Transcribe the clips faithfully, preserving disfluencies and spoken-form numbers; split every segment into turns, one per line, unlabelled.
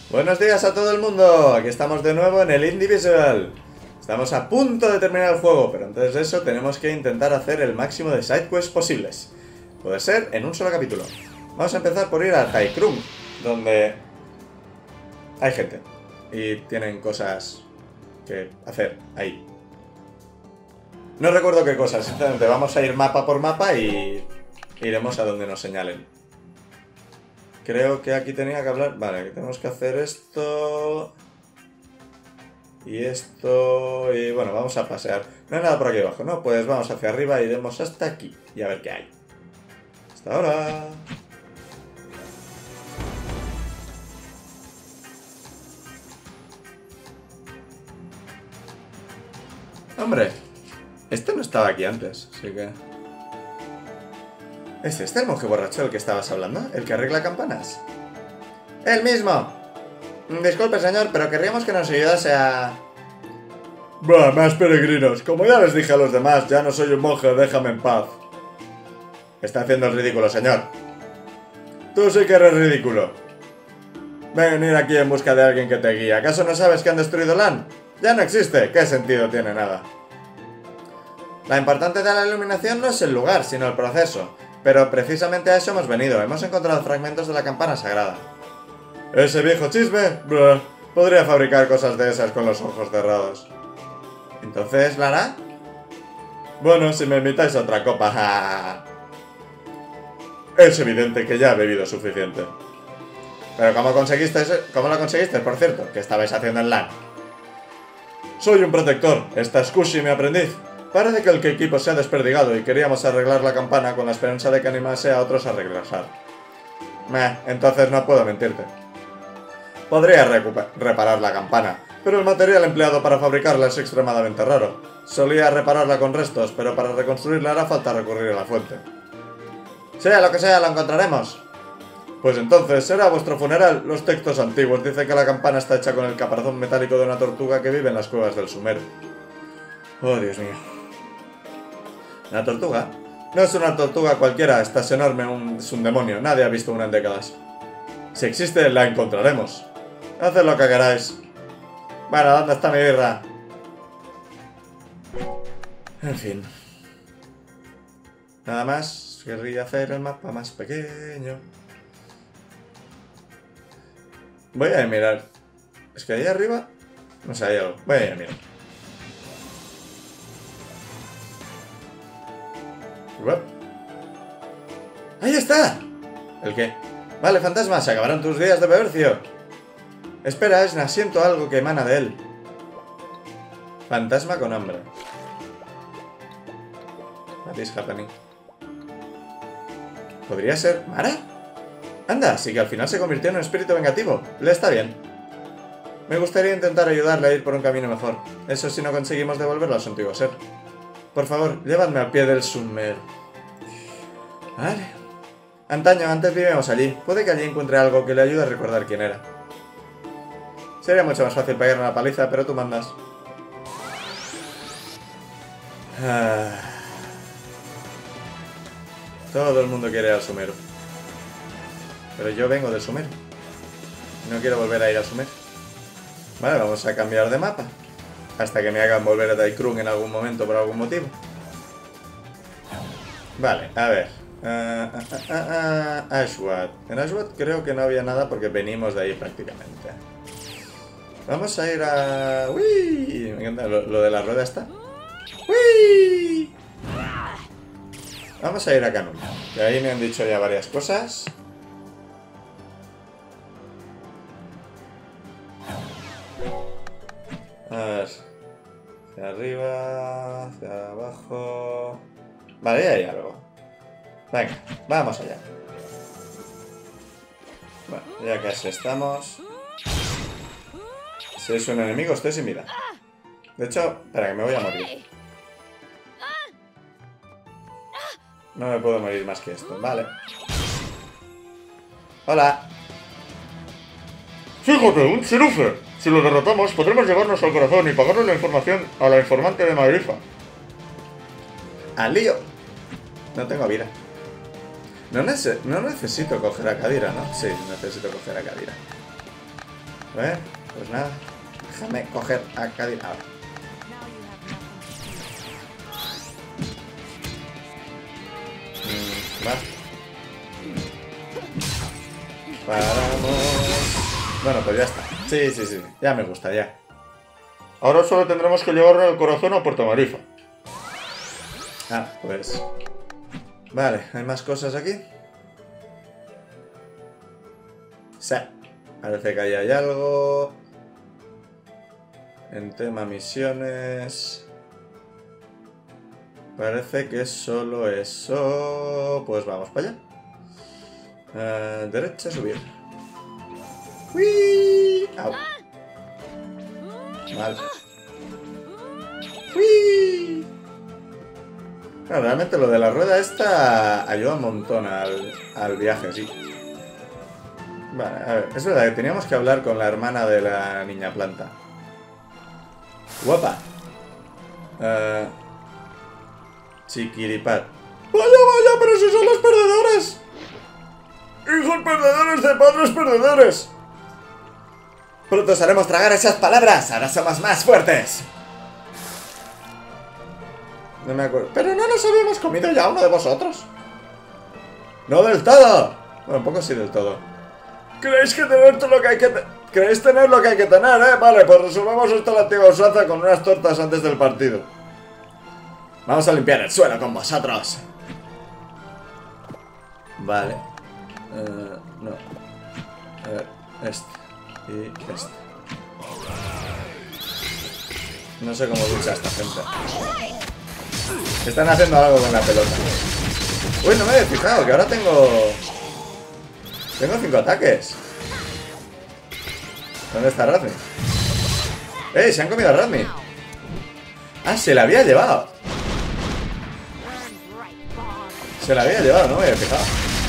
Buenos días a todo el mundo, aquí estamos de nuevo en el Indivisible. Estamos a punto de terminar el juego, pero antes de eso tenemos que intentar hacer el máximo de sidequests posibles. Puede ser en un solo capítulo. Vamos a empezar por ir a Taikrung, donde hay gente y tienen cosas que hacer ahí. No recuerdo qué cosas, simplemente vamos a ir mapa por mapa y iremos a donde nos señalen. Creo que aquí tenía que hablar... Vale, que tenemos que hacer esto... Y esto... Y bueno, vamos a pasear. No hay nada por aquí abajo, ¿no? Pues vamos hacia arriba e iremos hasta aquí. Y a ver qué hay. Hasta ahora. Hombre, este no estaba aquí antes, así que... ¿Es este el monje borracho del que estabas hablando? ¿El que arregla campanas? ¡El mismo! Disculpe, señor, pero querríamos que nos ayudase a... Bah, más peregrinos. Como ya les dije a los demás, ya no soy un monje, déjame en paz. Está haciendo el ridículo, señor. Tú sí que eres ridículo. Venir aquí en busca de alguien que te guíe. ¿Acaso no sabes que han destruido Lan? Ya no existe. ¿Qué sentido tiene nada? La importante de la iluminación no es el lugar, sino el proceso. Pero precisamente a eso hemos venido. Hemos encontrado fragmentos de la campana sagrada. ¿Ese viejo chisme? Blah, podría fabricar cosas de esas con los ojos cerrados. ¿Entonces la hará? Bueno, si me invitáis a otra copa... Es evidente que ya he bebido suficiente. ¿Pero cómo conseguiste, cómo lo conseguiste, por cierto? ¿Qué estabais haciendo en LAN? Soy un protector. Esta es Kushi, mi aprendiz. Parece que el equipo se ha desperdigado y queríamos arreglar la campana con la esperanza de que animase a otros a regresar. Meh, entonces no puedo mentirte. Podría reparar la campana, pero el material empleado para fabricarla es extremadamente raro. Solía repararla con restos, pero para reconstruirla hará falta recurrir a la fuente. Sea lo que sea, lo encontraremos. Pues entonces será vuestro funeral. Los textos antiguos dicen que la campana está hecha con el caparazón metálico de una tortuga que vive en las cuevas del Sumeru. Oh, Dios mío. ¿La tortuga? No es una tortuga cualquiera, esta es enorme, un, es un demonio, nadie ha visto una en décadas. Si existe, la encontraremos. Haced lo que queráis. Bueno, ¿dónde está mi birra? En fin. Nada más, querría hacer el mapa más pequeño. Voy a mirar. Es que ahí arriba... No sé, hay algo. Voy a ir a mirar. ¡Ahí está! ¿El qué? Vale, fantasma, se acabaron tus días de bebercio. Espera, Esna, siento algo que emana de él. Fantasma con hambre. What is happening? ¿Podría ser Mara? Anda, sí que al final se convirtió en un espíritu vengativo. Le está bien. Me gustaría intentar ayudarle a ir por un camino mejor. Eso si no conseguimos devolverlo a su antiguo ser. Por favor, llévadme al pie del Sumeru. Vale. Antaño, antes vivíamos allí. Puede que allí encuentre algo que le ayude a recordar quién era. Sería mucho más fácil pegarle una paliza, pero tú mandas. Ah. Todo el mundo quiere ir al Sumeru. Pero yo vengo del Sumeru. No quiero volver a ir al Sumeru. Vale, vamos a cambiar de mapa. Hasta que me hagan volver a Taikrung en algún momento por algún motivo. Vale, a ver. Uh, uh, uh, uh, uh, Ashwat. En Ashwat creo que no había nada porque venimos de ahí prácticamente. Vamos a ir a... ¡Uy! Me encanta lo, lo de la rueda está. ¡Uy! Vamos a ir a Kanun. Que ahí me han dicho ya varias cosas. A ver. Hacia arriba, hacia abajo... Vale, ahí hay algo. Venga, vamos allá. Bueno, ya casi estamos. Si es un enemigo, estoy sin vida. De hecho, espera, que me voy a morir. No me puedo morir más que esto, vale. Hola.
Fíjate, un Chirufe. Si lo derrotamos, podremos llevarnos al corazón y pagarle la información a la informante de Magrifa.
¡Al lío! No tengo vida. No, nece no necesito coger a Kadira, ¿no? Sí, necesito coger a Kadira. ¿Eh? Pues nada. Déjame coger a Cadin ahora. Mm, va. Paramos. Bueno, pues ya está. Sí, sí, sí. Ya me gusta, ya.
Ahora solo tendremos que llevarle el corazón a Puerto Marifa.
Ah, pues... Vale, ¿hay más cosas aquí? Sí. Parece que ahí hay algo. En tema misiones... Parece que es solo eso... Pues vamos para allá. Uh, derecha, subir. ¡Uy! ¡Au! Mal. ¡Uy! Bueno, realmente lo de la rueda esta ayuda un montón al, al viaje, sí. Vale, a ver, es verdad que teníamos que hablar con la hermana de la niña planta. Guapa. Uh, Chiquiripat. ¡Vaya, vaya! ¡Pero si son los perdedores! ¡Hijos perdedores de padres perdedores! Pronto os haremos tragar esas palabras. Ahora somos más fuertes. No me acuerdo. Pero no nos habíamos comido ya uno de vosotros. No del todo. Bueno, un poco sí del todo. ¿Creéis que tener lo que hay que te ¿Creéis tener lo que hay que tener, eh? Vale, pues resolvemos esto a la antigua usanza con unas tortas antes del partido. Vamos a limpiar el suelo con vosotros. Vale. Uh, no. A ver, este. Y este. No sé cómo lucha esta gente. Están haciendo algo con la pelota. Uy, no me había fijado que ahora tengo... Tengo cinco ataques. ¿Dónde está Razmi? ¡Eh! Se han comido a Razmi. Ah, se la había llevado. Se la había llevado, no me había fijado.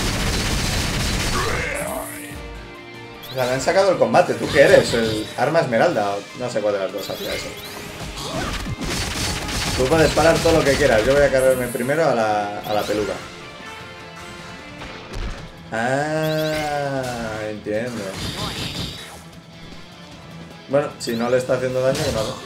O sea, le han sacado el combate. ¿Tú qué eres? ¿El arma esmeralda? No sé cuál de las dos hacía eso. Tú puedes parar todo lo que quieras. Yo voy a cargarme primero a la, a la peluca. Ah, entiendo. Bueno, si no le está haciendo daño, que no lo...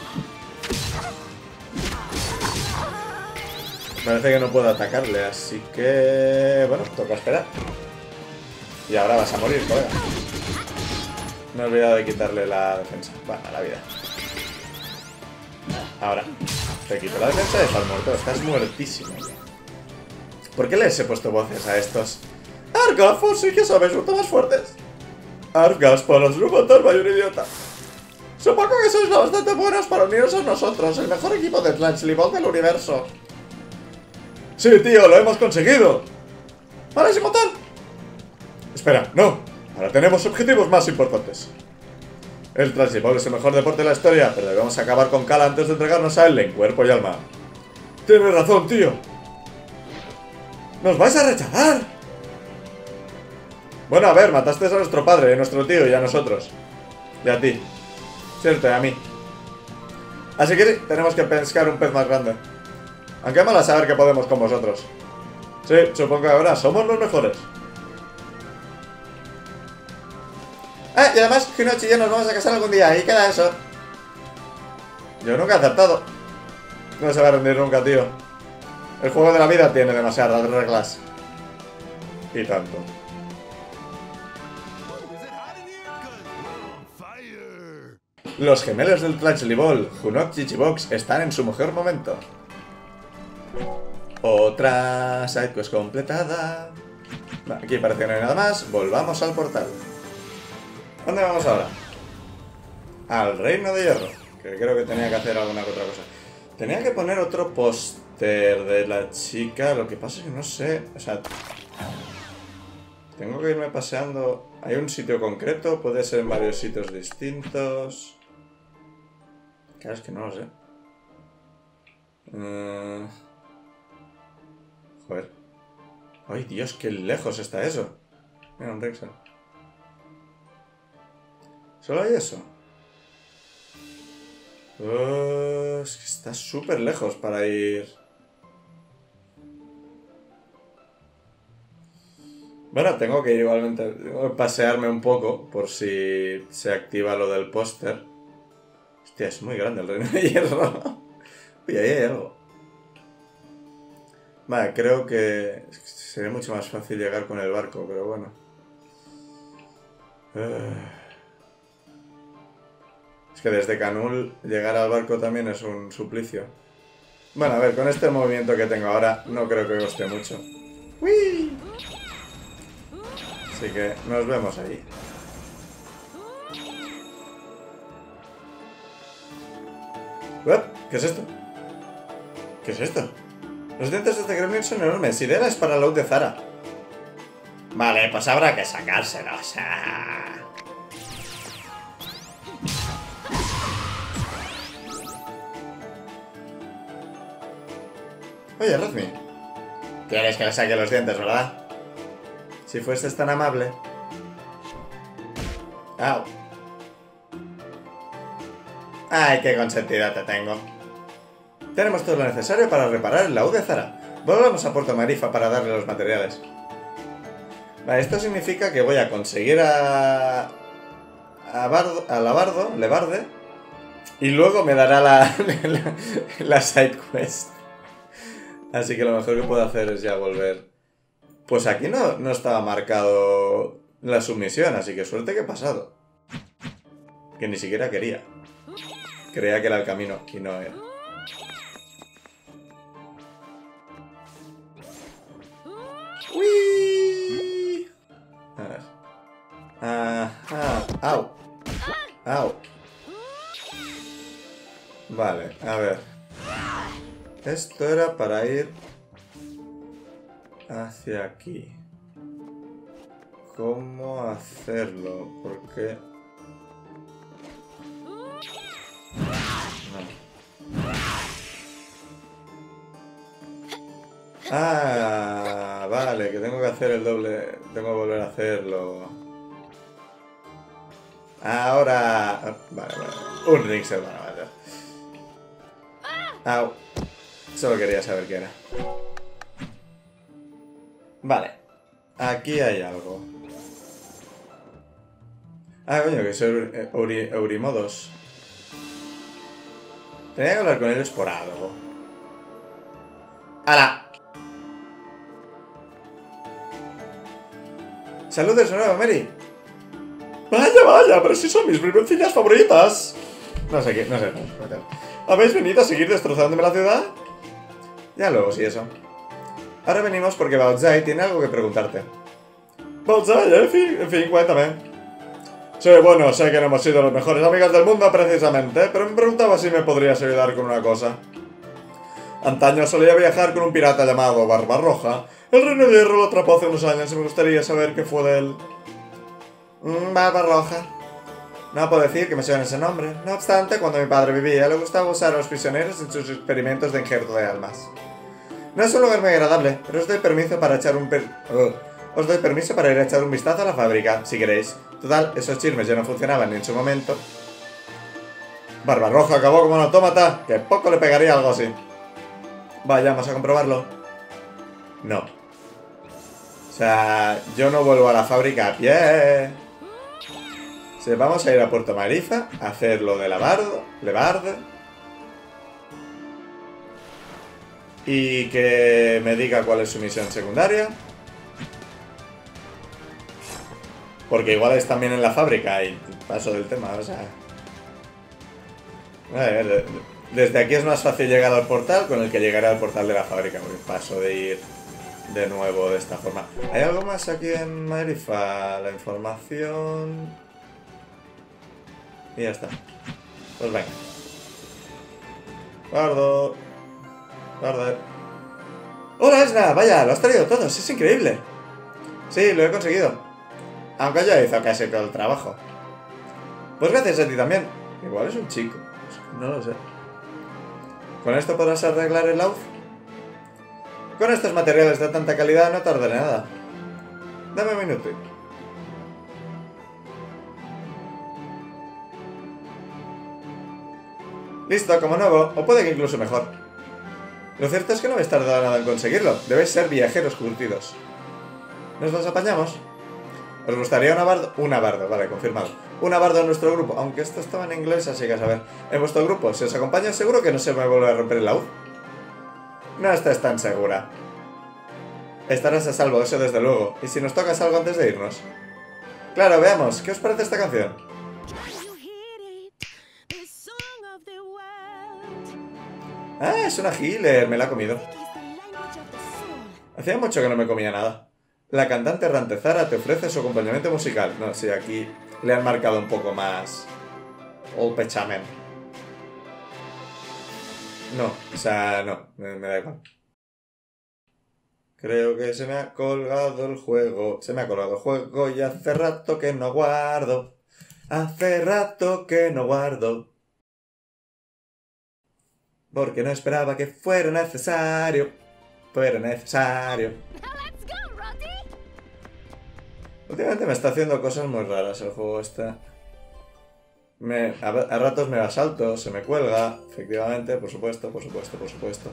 Parece que no puedo atacarle, así que... Bueno, toca esperar. Y ahora vas a morir, colega. Me he olvidado de quitarle la defensa. Bueno, la vida. Ahora. Te quito la defensa y estás muerto. Estás muertísimo. ¿Por qué les he puesto voces a estos? Argafos, sí que sabéis, son más fuertes. Argas, para ser un fantasma y un idiota. Supongo que sois bastante buenos para uniros a nosotros, el mejor equipo de Tlanchlibol del universo. Sí, tío, lo hemos conseguido. ¿Vale, Simotán? Espera, no. Ahora tenemos objetivos más importantes. El Tlanchlibol es el mejor deporte de la historia, pero debemos acabar con Kala antes de entregarnos a él en cuerpo y alma. Tienes razón, tío. ¿Nos vais a rechazar? Bueno, a ver, mataste a nuestro padre, a nuestro tío y a nosotros. Y a ti. Cierto, y a mí. Así que sí, tenemos que pescar un pez más grande. Aunque mola saber que podemos con vosotros. Sí, supongo que ahora somos los mejores. Ah, y además, Hinochi y yo nos vamos a casar algún día. Ahí queda eso. Yo nunca he aceptado. No se va a rendir nunca, tío. El juego de la vida tiene demasiadas reglas. Y tanto. Los gemelos del Tlanchlibol, Hunok y Chichibox, están en su mejor momento. Otra sidequest completada. Aquí parece que no hay nada más. Volvamos al portal. ¿Dónde vamos ahora? Al Reino de Hierro. Que creo que tenía que hacer alguna otra cosa. Tenía que poner otro póster de la chica. Lo que pasa es que no sé. O sea... Tengo que irme paseando. ¿Hay un sitio concreto? Puede ser en varios sitios distintos. Claro, es que no lo sé. Uh... Joder. Ay, Dios, qué lejos está eso. Mira, un Rexel. ¿Solo hay eso? Uh, es que está súper lejos para ir. Bueno, tengo que ir igualmente, tengo que pasearme un poco por si se activa lo del póster. Hostia, es muy grande el Reino de Hierro. Uy, ahí hay algo. Vale, creo que sería mucho más fácil llegar con el barco, pero bueno. Es que desde Canul llegar al barco también es un suplicio. Bueno, a ver, con este movimiento que tengo ahora no creo que coste mucho. ¡Uy! Así que nos vemos ahí. ¿Uep? ¿Qué es esto? ¿Qué es esto? Los dientes de este gremlin son enormes. Sirena es para la laúd de Zara. Vale, pues habrá que sacárselos. Ah. Oye, Razmi. Quieres que le saque los dientes, ¿verdad? Si fueses tan amable. Au. Ay, qué consentida te tengo. Tenemos todo lo necesario para reparar el laúd de Zara. Volvamos a Puerto Marifa para darle los materiales. Vale, esto significa que voy a conseguir a... A, Bardo, a Labardo, Lebarde. Y luego me dará la, la, la side quest. Así que lo mejor que puedo hacer es ya volver. Pues aquí no, no estaba marcado la sumisión, así que suerte que he pasado. Que ni siquiera quería. Creía que era el camino y no era. ¡Uy! A ver. Ajá. ¡Au! ¡Au! Vale, a ver. Esto era para ir hacia aquí. ¿Cómo hacerlo? Porque... No. Ah, vale, que tengo que hacer el doble. Tengo que volver a hacerlo. Ahora... Vale, vale. Un ring se va a valer. Au. Solo quería saber qué era. Vale. Aquí hay algo. Ah, coño, que soy Euri, Eurimodos. Tenía que hablar con ellos por algo. ¡Hala! ¡Saludos de nuevo, Mary! ¡Vaya, vaya! ¡Pero si son mis briboncillas favoritas! No sé qué, no sé. ¿Habéis venido a seguir destrozándome la ciudad? Ya luego, sí, eso. Ahora venimos porque Baozai tiene algo que preguntarte. Baozai, en fin, en fin, cuéntame. Sí, bueno, sé que no hemos sido los mejores amigos del mundo precisamente, pero me preguntaba si me podrías ayudar con una cosa. Antaño solía viajar con un pirata llamado Barbarroja. El Reino de Hierro lo atrapó hace unos años y me gustaría saber qué fue de él. Mm, Barbarroja. No puedo decir que me suene ese nombre. No obstante, cuando mi padre vivía, le gustaba usar a los prisioneros en sus experimentos de injerto de almas. No es un lugar muy agradable, pero os doy permiso para echar un per... Uh, os doy permiso para ir a echar un vistazo a la fábrica, si queréis. Total, esos chismes ya no funcionaban ni en su momento. Barbarroja acabó como un autómata, que poco le pegaría algo así. Vayamos a comprobarlo. No. O sea, yo no vuelvo a la fábrica a pie. O sea, vamos a ir a Puerto Marifa a hacer lo de Labardo, Lebarde. Y que me diga cuál es su misión secundaria. Porque igual es también en la fábrica y paso del tema, o sea... A ver, desde aquí es más fácil llegar al portal con el que llegaré al portal de la fábrica, porque paso de ir de nuevo de esta forma. ¿Hay algo más aquí en Marifa? La información... Y ya está. Pues venga. Guardo. Guarda. ¡Hola, Esna! Vaya, lo has traído todo, es increíble. Sí, lo he conseguido. Aunque yo hizo casi todo el trabajo. Pues gracias a ti también. Igual es un chico. No lo sé. ¿Con esto podrás arreglar el laúd? Con estos materiales de tanta calidad no tardaré nada. Dame un minuto. Listo, como nuevo, o puede que incluso mejor. Lo cierto es que no habéis tardado nada en conseguirlo. Debéis ser viajeros curtidos. ¿Nos los apañamos? ¿Os gustaría una bardo? Una bardo, vale, confirmado. Una bardo en nuestro grupo, aunque esto estaba en inglés, así que a saber. En vuestro grupo, si os acompaña, seguro que no se me vuelve a romper el laúd. No estés tan segura. Estarás a salvo, eso desde luego. ¿Y si nos tocas algo antes de irnos? Claro, veamos, ¿qué os parece esta canción? Ah, es una healer, me la he comido. Hacía mucho que no me comía nada. La cantante errante Zara te ofrece su acompañamiento musical. No, sí, aquí le han marcado un poco más el pechamen. No, o sea, no, me, me da igual. Creo que se me ha colgado el juego. Se me ha colgado el juego y hace rato que no guardo. Hace rato que no guardo. Porque no esperaba que fuera necesario. Fuera necesario. Últimamente me está haciendo cosas muy raras el juego este. Me, a, a ratos me da saltos, se me cuelga. Efectivamente, por supuesto, por supuesto, por supuesto.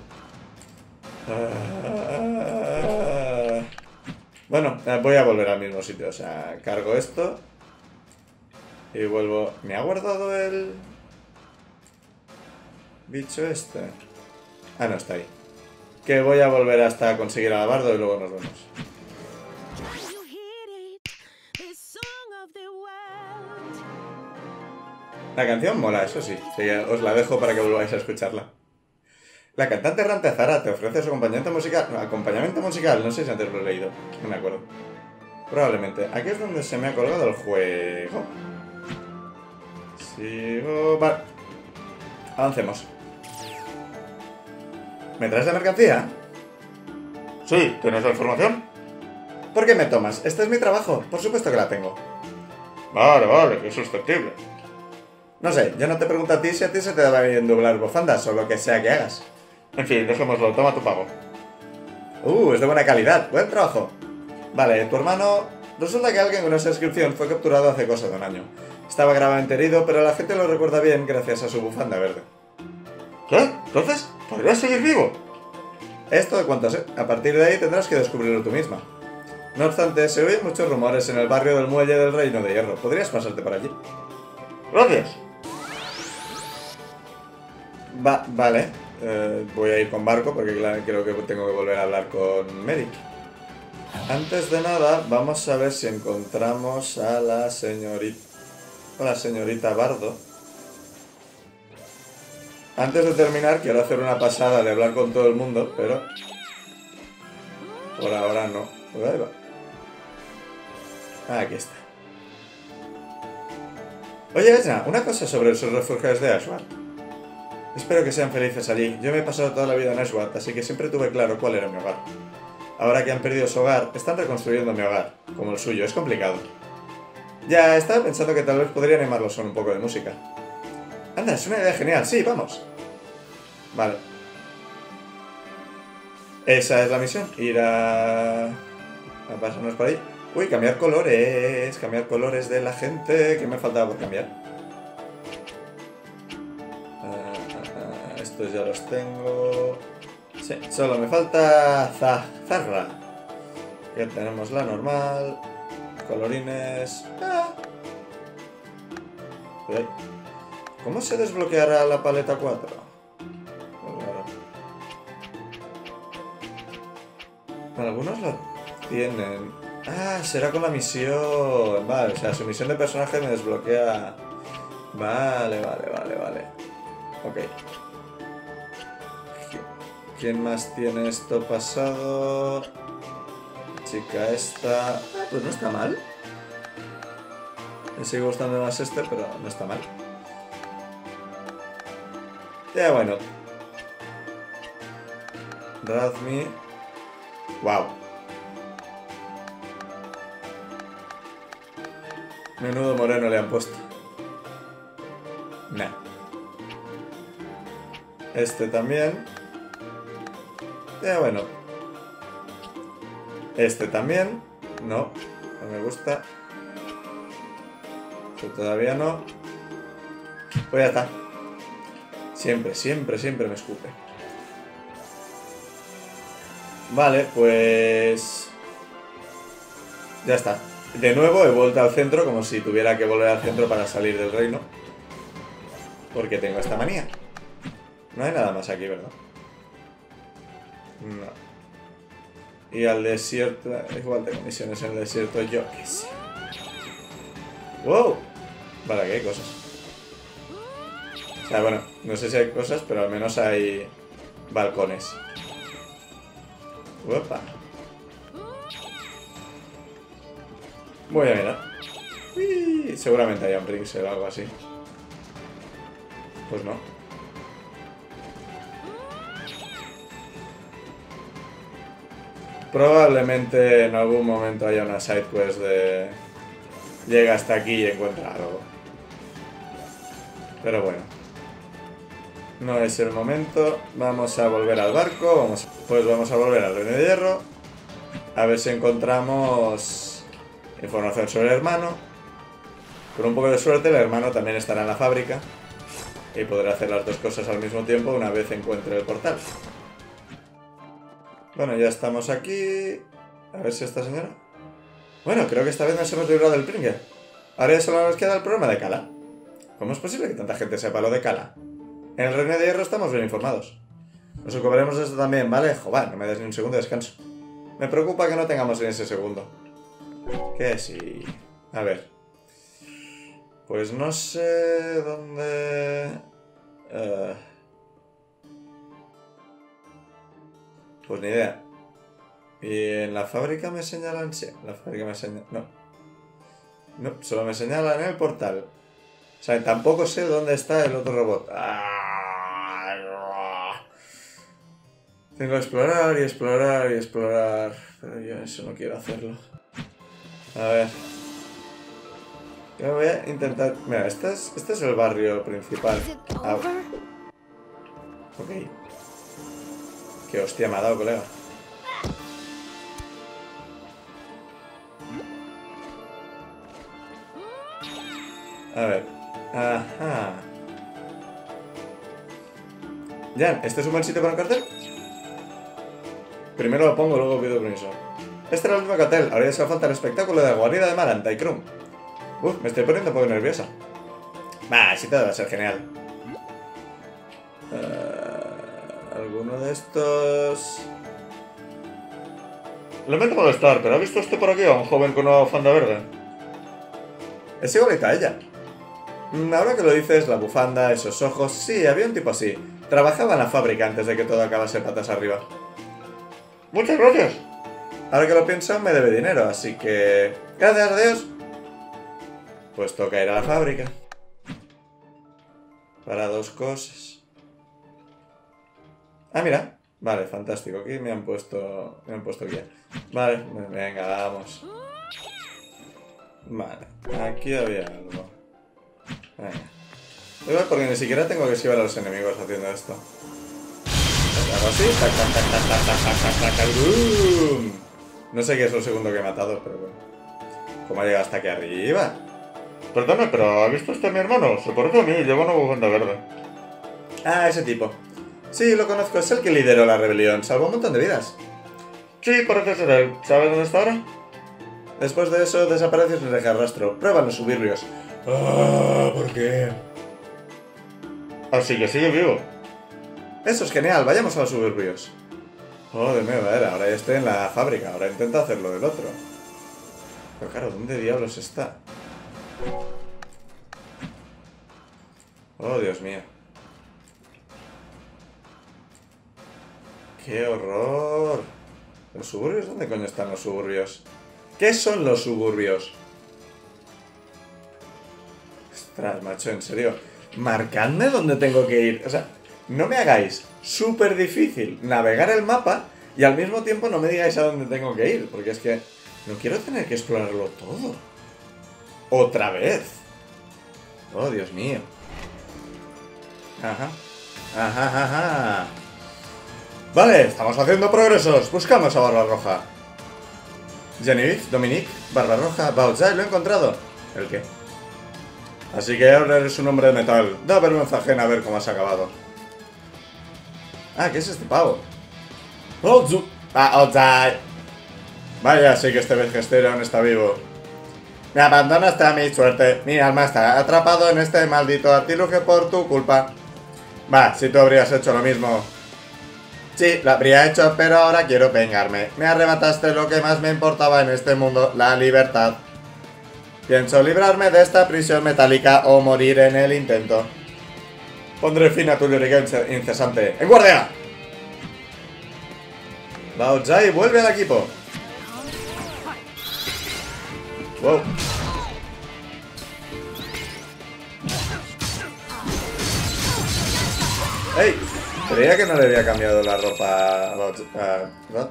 Ah, bueno, voy a volver al mismo sitio. O sea, cargo esto. Y vuelvo. ¿Me ha guardado el bicho este? Ah, no, está ahí. Que voy a volver hasta conseguir a Bardo y luego nos vemos. La canción mola, eso sí. Sí, os la dejo para que volváis a escucharla. La cantante errante Zara te ofrece su acompañamiento musical. No, acompañamiento musical, no sé si antes lo he leído. No me acuerdo. Probablemente. Aquí es donde se me ha colgado el juego. Sigo... Vale. Avancemos. ¿Me traes la mercancía?
Sí, ¿tienes la información?
¿Por qué me tomas? Este es mi trabajo. Por supuesto que la tengo.
Vale, vale, que es susceptible.
No sé, yo no te pregunto a ti si a ti se te da bien doblar bufandas o lo que sea que hagas.
En fin, dejémoslo, toma tu pago.
Uh, es de buena calidad, buen trabajo. Vale, tu hermano... Resulta que alguien con esa inscripción fue capturado hace cosa de un año. Estaba gravemente herido, pero la gente lo recuerda bien gracias a su bufanda verde.
¿Qué? ¿Entonces? ¿Podrías seguir vivo?
Esto de cuanto sé. A partir de ahí tendrás que descubrirlo tú misma. No obstante, se oyen muchos rumores en el barrio del Muelle del Reino de Hierro. ¿Podrías pasarte por allí?
Gracias.
Va, vale. Eh, voy a ir con barco porque claro, creo que tengo que volver a hablar con Merrick. Antes de nada, vamos a ver si encontramos a la señorita... A la señorita Bardo. Antes de terminar, quiero hacer una pasada de hablar con todo el mundo, pero... Por ahora no. Ahí va. Aquí está. Oye, Edna, una cosa sobre esos refugios de Ashwat. Espero que sean felices allí. Yo me he pasado toda la vida en Ashwat, así que siempre tuve claro cuál era mi hogar. Ahora que han perdido su hogar, están reconstruyendo mi hogar, como el suyo. Es complicado. Ya, estaba pensando que tal vez podría animarlos con un poco de música. Anda, es una idea genial. Sí, vamos. Vale. Esa es la misión. Ir a... a pasarnos por ahí. Uy, cambiar colores. Cambiar colores de la gente. ¿Qué me faltaba por cambiar? Uh, uh, uh, estos ya los tengo. Sí, solo me falta za Zarra. Ya tenemos la normal. Colorines. Ah. ¿Cómo se desbloqueará la paleta cuatro? Algunos lo tienen. Ah, será con la misión. Vale, o sea, su misión de personaje me desbloquea. Vale, vale, vale, vale. Ok. ¿Quién más tiene esto pasado? Chica esta... Ah, pues no está mal. Me sigue gustando más este, pero no está mal. Ya, bueno. Razmi. Wow. Menudo moreno le han puesto. Nah. Este también. Ya, bueno. Este también. No. No me gusta. Este todavía no. Pues ya está. Siempre, siempre, siempre me escupe. Vale, pues... Ya está. De nuevo he vuelto al centro como si tuviera que volver al centro para salir del reino. Porque tengo esta manía. No hay nada más aquí, ¿verdad? No. Y al desierto... Igual tengo misiones en el desierto, yo qué sé. ¡Wow! Vale, aquí hay cosas. O sea, bueno, no sé si hay cosas, pero al menos hay balcones. ¡Opa! Voy a mirar. Uy, seguramente haya un Prinxel o algo así. Pues no. Probablemente en algún momento haya una side quest de... Llega hasta aquí y encuentra algo. Pero bueno. No es el momento. Vamos a volver al barco. Vamos... Pues vamos a volver al Reino de Hierro. A ver si encontramos información sobre el hermano. Con un poco de suerte el hermano también estará en la fábrica. Y podrá hacer las dos cosas al mismo tiempo una vez encuentre el portal. Bueno, ya estamos aquí. A ver si esta señora... Bueno, creo que esta vez nos hemos librado del Pringle. Ahora ya solo nos queda el problema de Cala. ¿Cómo es posible que tanta gente sepa lo de Cala? En el Reino de Hierro estamos bien informados. Nos ocuparemos de esto también, ¿vale? Joder, no me des ni un segundo de descanso. Me preocupa que no tengamos en ese segundo. ¿Qué? Sí. A ver. Pues no sé dónde... Uh... Pues ni idea. Y en la fábrica me señalan... Sí, en la fábrica me señalan... No. No, solo me señalan en el portal. O sea, tampoco sé dónde está el otro robot. ¡Ah! Tengo que explorar y explorar y explorar. Pero yo eso no quiero hacerlo. A ver. Yo voy a intentar... Mira, este es, este es el barrio principal. Ah. Ok. Qué hostia me ha dado, colega. A ver. Ajá. Jan, ¿este es un buen sitio para un cartel? Primero lo pongo, luego pido permiso. Este era el último cartel. Ahora ya solo falta el espectáculo de la guarida de Maranta y Krum. Uf, me estoy poniendo un poco nerviosa. Bah, sí, todo va a ser genial. Uh, ¿Alguno de estos...?
Lamento molestar, pero ¿ha visto usted por aquí a un joven con una bufanda verde?
Es igualita a ella. Ahora que lo dices, la bufanda, esos ojos... Sí, había un tipo así. Trabajaba en la fábrica antes de que todo acabase patas arriba.
Muchas gracias.
Ahora que lo pienso, me debe dinero, así que... Gracias, adiós. Pues toca ir a la fábrica. Para dos cosas. Ah, mira. Vale, fantástico. Aquí me han puesto... Me han puesto guía. Vale, venga, vamos. Vale, aquí había algo. Venga. Igual porque ni siquiera tengo que esquivar a los enemigos haciendo esto. Hago así. Tac, tac, tac, tac, tac, tac, tac, tac, tac, ¡boom! No sé qué es lo segundo que he matado, pero bueno. ¿Cómo ha llegado hasta aquí arriba?
Perdone, pero ¿ha visto usted a mi hermano? Se parece a mí, lleva una bufanda verde.
Ah, ese tipo. Sí, lo conozco, es el que lideró la rebelión. Salvó un montón de vidas.
Sí, parece ser él. ¿Sabe dónde está ahora?
Después de eso, desaparece sin dejar rastro. Prueban los subirrios. Ah, ¿por qué?
Así que sigue vivo.
Eso es genial, vayamos a los suburbios. Oh, de nuevo, a ver, ahora ya estoy en la fábrica, ahora intento hacerlo del otro. Pero claro, ¿dónde diablos está? Oh, Dios mío. ¡Qué horror! ¿Los suburbios? ¿Dónde coño están los suburbios? ¿Qué son los suburbios? Ostras, macho, en serio. Marcadme dónde tengo que ir. O sea, no me hagáis súper difícil navegar el mapa y al mismo tiempo no me digáis a dónde tengo que ir. Porque es que no quiero tener que explorarlo todo. Otra vez. Oh, Dios mío. Ajá. Ajá, ajá, ajá. Vale, estamos haciendo progresos. Buscamos a Barbarroja. Genevieve, Dominique, Barbarroja, Bauzai, lo he encontrado. ¿El qué? Así que ahora eres un hombre de metal. Da vergüenza ajena a ver cómo has acabado. Ah, ¿qué es este pavo? Bauzai. Ah, Bauzai. Vaya, sí que este Vegesterio aún está vivo. Me abandonaste a mi suerte. Mi alma está atrapado en este maldito artilugio por tu culpa. Va, si tú habrías hecho lo mismo. Sí, lo habría hecho, pero ahora quiero vengarme. Me arrebataste lo que más me importaba en este mundo, la libertad. Pienso librarme de esta prisión metálica o morir en el intento. Pondré fin a tu lloriqueo incesante. ¡En guardia! Bao Jai vuelve al equipo. Wow. ¡Ey! Creía que no le había cambiado la ropa a Bao Jai. ¿No?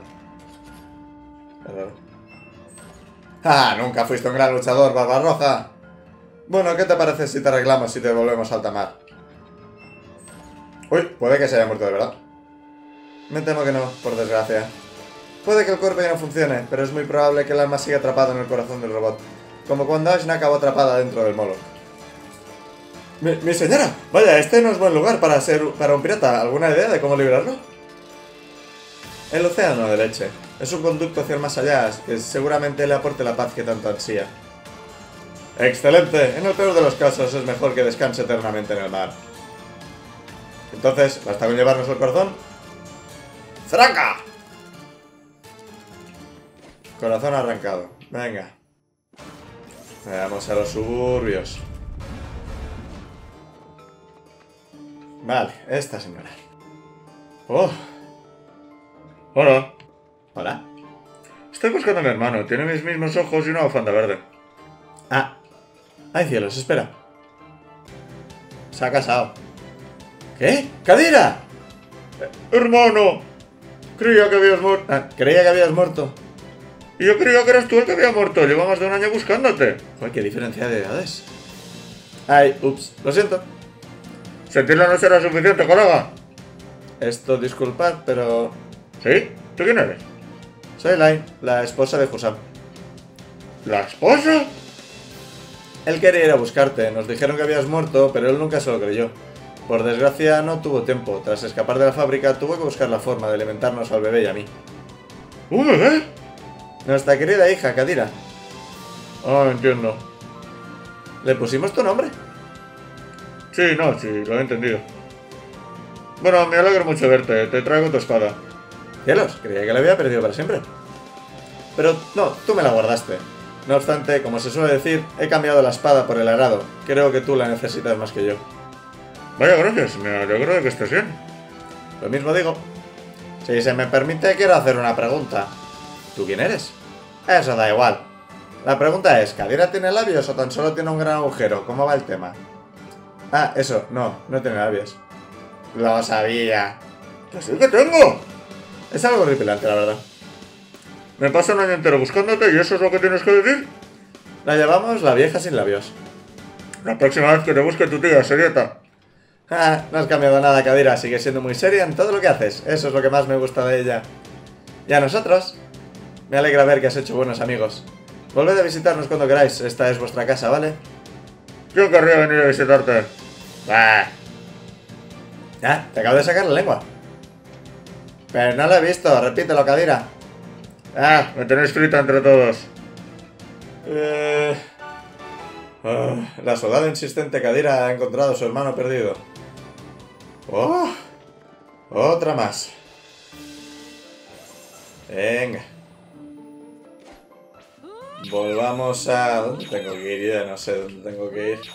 ¡Ah! Nunca fuiste un gran luchador, Barbarroja. Bueno, ¿qué te parece si te arreglamos y te volvemos a alta mar? Uy, puede que se haya muerto de verdad. Me temo que no, por desgracia. Puede que el cuerpo ya no funcione, pero es muy probable que el alma siga atrapada en el corazón del robot. Como cuando Ashna acabó atrapada dentro del Moloch. Mi, mi señora, vaya, este no es buen lugar para ser para un pirata. ¿Alguna idea de cómo librarlo? El océano de leche. Es un conducto hacia el más allá que seguramente le aporte la paz que tanto ansía. ¡Excelente! En el peor de los casos es mejor que descanse eternamente en el mar. Entonces, ¿basta con llevarnos el corazón? ¡Zranca! Corazón arrancado. Venga. Veamos a los suburbios. Vale, esta señora. ¡Oh!
Hola.
Hola.
Estoy buscando a mi hermano. Tiene mis mismos ojos y una bufanda verde.
Ah. Ay, cielos, espera. Se ha casado. ¿Qué? ¡Kadira!
Eh, ¡Hermano! Creía que habías muerto.
Ah, creía que habías muerto.
Y yo creía que eras tú el que había muerto. Llevo más de un año buscándote.
Joder, qué diferencia de edades. Ay, ups, lo siento.
Sentirlo no será suficiente, colega.
Esto, disculpad, pero...
¿Sí? ¿Tú quién eres?
Soy Line, la esposa de Husam.
¿La esposa?
Él quería ir a buscarte. Nos dijeron que habías muerto, pero él nunca se lo creyó. Por desgracia, no tuvo tiempo. Tras escapar de la fábrica, tuvo que buscar la forma de alimentarnos al bebé y a mí.
¿Un bebé?
Nuestra querida hija, Kadira.
Ah, entiendo.
¿Le pusimos tu nombre?
Sí, no, sí, lo he entendido. Bueno, me alegro mucho verte. Te traigo tu espada.
Cielos, creía que la había perdido para siempre. Pero no, tú me la guardaste. No obstante, como se suele decir, he cambiado la espada por el arado. Creo que tú la necesitas más que yo.
Vaya, gracias. Me alegro de que estés bien.
Lo mismo digo. Si se me permite, quiero hacer una pregunta. ¿Tú quién eres? Eso da igual. La pregunta es, ¿Kadira tiene labios o tan solo tiene un gran agujero? ¿Cómo va el tema? Ah, eso, no, no tiene labios. Lo sabía.
¡Que sí que tengo!
Es algo horripilante, la verdad.
Me paso un año entero buscándote y eso es lo que tienes que decir.
La llamamos la vieja sin labios.
La próxima vez que te busque tu tía, serieta.
Ah, no has cambiado nada, Kadira. Sigue siendo muy seria en todo lo que haces. Eso es lo que más me gusta de ella. Y a nosotros. Me alegra ver que has hecho buenos amigos. Volved a visitarnos cuando queráis. Esta es vuestra casa, ¿vale?
Yo querría venir a visitarte.
Bah. Ya, te acabo de sacar la lengua. Pero no lo he visto. Repítelo, Kadira.
Ah, me tenéis frita entre todos.
Eh... Oh, la soldada insistente Kadira ha encontrado a su hermano perdido. Oh, otra más. Venga. Volvamos a... ¿Dónde tengo que ir? Ya no sé dónde tengo que ir.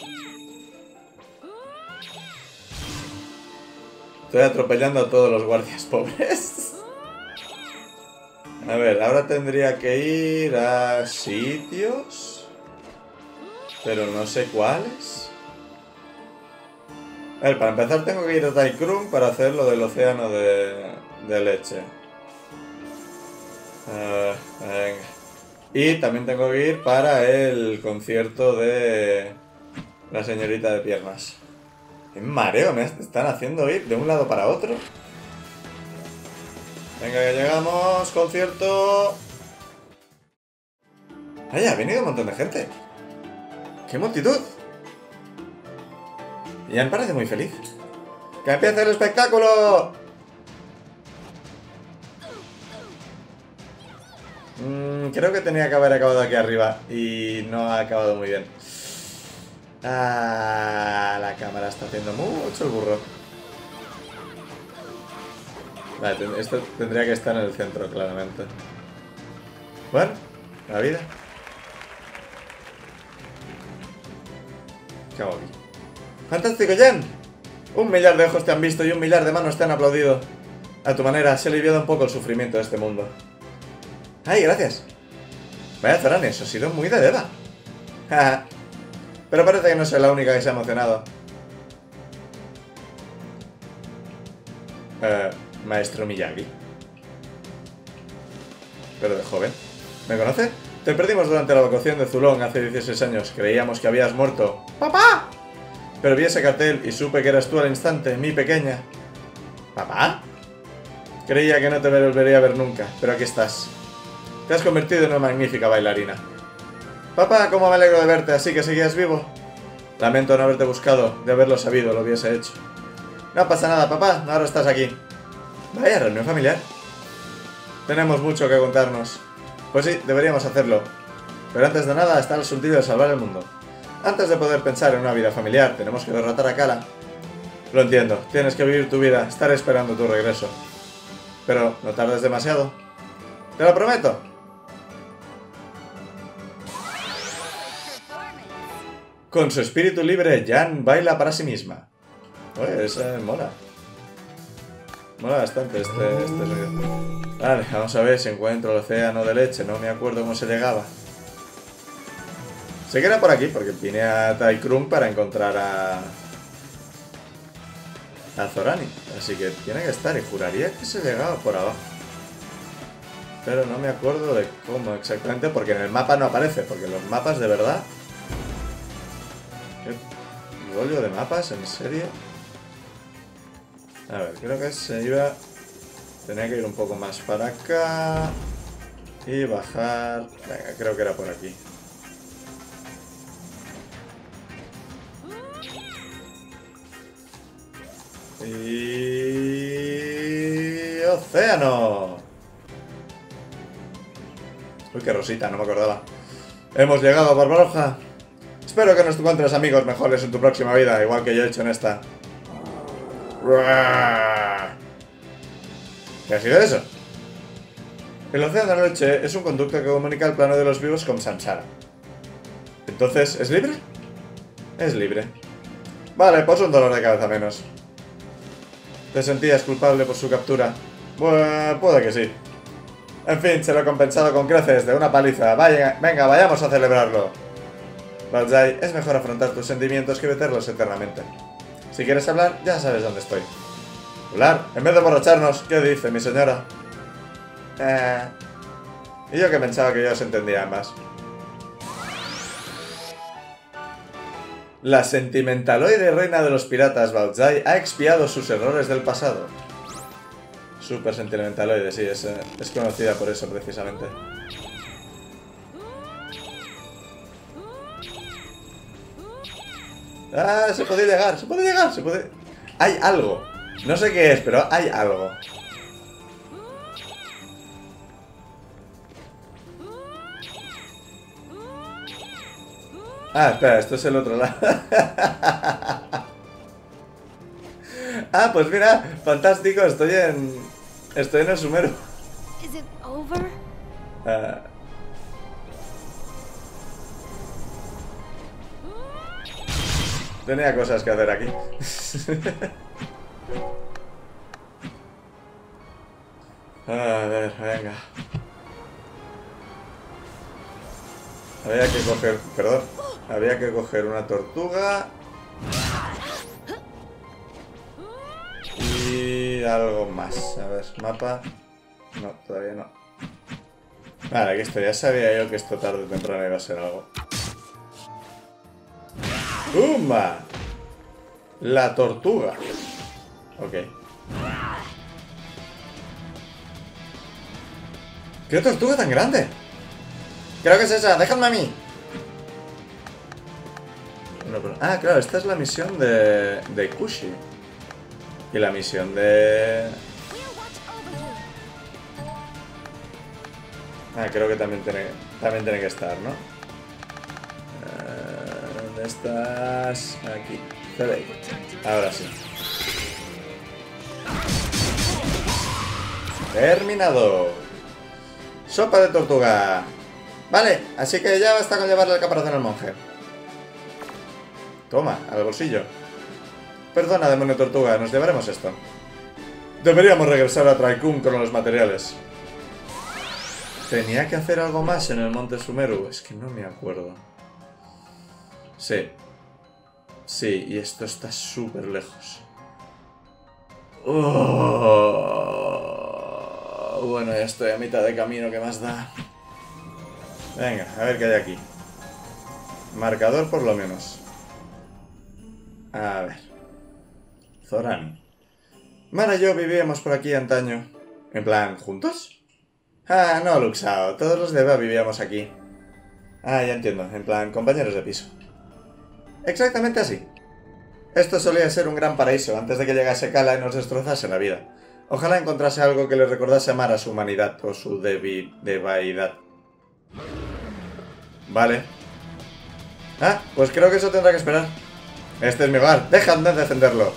Estoy atropellando a todos los guardias pobres. A ver, ahora tendría que ir a sitios, pero no sé cuáles. A ver, para empezar tengo que ir a Taikrum para hacer lo del océano de, de leche. Uh, venga. Y también tengo que ir para el concierto de la señorita de piernas. ¡Qué mareo! Me están haciendo ir de un lado para otro. Venga, que llegamos, concierto. Vaya, ha venido un montón de gente. ¡Qué multitud! Ian parece muy feliz. ¡Que empiece el espectáculo! Mm, creo que tenía que haber acabado aquí arriba y no ha acabado muy bien. Ah, la cámara está haciendo mucho el burro. Vale, esto tendría que estar en el centro, claramente. Bueno, la vida. ¿Qué hago aquí? ¡Fantástico, Jen! Un millar de ojos te han visto y un millar de manos te han aplaudido. A tu manera, se ha aliviado un poco el sufrimiento de este mundo. ¡Ay, gracias! Vaya Zorani, eso ha sido muy de Deva. Pero parece que no soy la única que se ha emocionado. Eh, maestro Miyagi. Pero de joven. ¿Me conoce? Te perdimos durante la evacuación de Zulong hace dieciséis años. Creíamos que habías muerto. ¡Papá! Pero vi ese cartel y supe que eras tú al instante, mi pequeña. ¿Papá? Creía que no te volvería a ver nunca, pero aquí estás. Te has convertido en una magnífica bailarina. Papá, cómo me alegro de verte, así que seguías vivo. Lamento no haberte buscado, de haberlo sabido, lo hubiese hecho. No pasa nada, papá, ahora estás aquí. Vaya, reunión familiar. Tenemos mucho que contarnos. Pues sí, deberíamos hacerlo. Pero antes de nada está el asunto de salvar el mundo. Antes de poder pensar en una vida familiar, tenemos que derrotar a Kala. Lo entiendo, tienes que vivir tu vida, estar esperando tu regreso. Pero no tardes demasiado. ¡Te lo prometo! Con su espíritu libre, Jan baila para sí misma. Oye, esa mola. Mola bastante este, este sonido. Vale, vamos a ver si encuentro el océano de leche. No me acuerdo cómo se llegaba. Sé que era por aquí, porque vine a Taikrung para encontrar a... a Zorani. Así que tiene que estar, y juraría que se llegaba por abajo. Pero no me acuerdo de cómo exactamente, porque en el mapa no aparece, porque los mapas de verdad... ¿Qué rollo de mapas? ¿En serio? A ver, creo que se iba... Tenía que ir un poco más para acá... Y bajar... Venga, creo que era por aquí. Y... ¡Océano! Uy, qué rosita, no me acordaba. Hemos llegado a Barbaroja. Espero que nos encuentres amigos mejores en tu próxima vida, igual que yo he hecho en esta. ¿Qué ha sido eso? El océano de leche es un conducto que comunica el plano de los vivos con Samsara. ¿Entonces es libre? Es libre. Vale, pues un dolor de cabeza menos. ¿Te sentías culpable por su captura? Bueno, puede que sí. En fin, se lo he compensado con creces de una paliza. Vaya, venga, vayamos a celebrarlo. Baozai, es mejor afrontar tus sentimientos que meterlos eternamente. Si quieres hablar, ya sabes dónde estoy. Hablar, en vez de emborracharnos, ¿qué dice mi señora? Eh... Y yo que pensaba que ya os entendía más. La sentimentaloide reina de los piratas Baozai ha expiado sus errores del pasado. Super sentimentaloide, sí, es, es conocida por eso precisamente. Ah, se puede llegar, se puede llegar, se puede... Hay algo. No sé qué es, pero hay algo. Ah, espera, esto es el otro lado. Ah, pues mira, fantástico, estoy en... Estoy en el Sumeru. Uh... Tenía cosas que hacer aquí. A ver, venga. Había que coger... Perdón. Había que coger una tortuga. Y algo más. A ver, mapa. No, todavía no. Vale, aquí estoy. Ya sabía yo que esto tarde o temprano iba a ser algo. ¡Pumba! La tortuga. Ok. ¿Qué tortuga tan grande? Creo que es esa. Déjame a mí. Ah, claro, esta es la misión de, de Kushi. Y la misión de... Ah, creo que también tiene, también tiene que estar, ¿no? Uh, ¿Dónde estás? Aquí. Ahora sí. Terminado. Sopa de tortuga. Vale, así que ya basta con llevarle el caparazón al monje. Toma, al bolsillo. Perdona, demonio tortuga, nos llevaremos esto. Deberíamos regresar a Traikun con los materiales. ¿Tenía que hacer algo más en el monte Sumeru? Es que no me acuerdo. Sí. Sí, y esto está súper lejos. Oh. Bueno, ya estoy a mitad de camino, ¿qué más da? Venga, a ver qué hay aquí. Marcador por lo menos. A ver. Zoran. Mara y yo vivíamos por aquí antaño. ¿En plan, juntos? Ah, no, Luxao. Todos los de Eva vivíamos aquí. Ah, ya entiendo. En plan, compañeros de piso. Exactamente así. Esto solía ser un gran paraíso antes de que llegase Kala y nos destrozase la vida. Ojalá encontrase algo que le recordase a Mara su humanidad o su debi devaidad. Vale. Ah, pues creo que eso tendrá que esperar. Este es mi hogar. Dejadme defenderlo.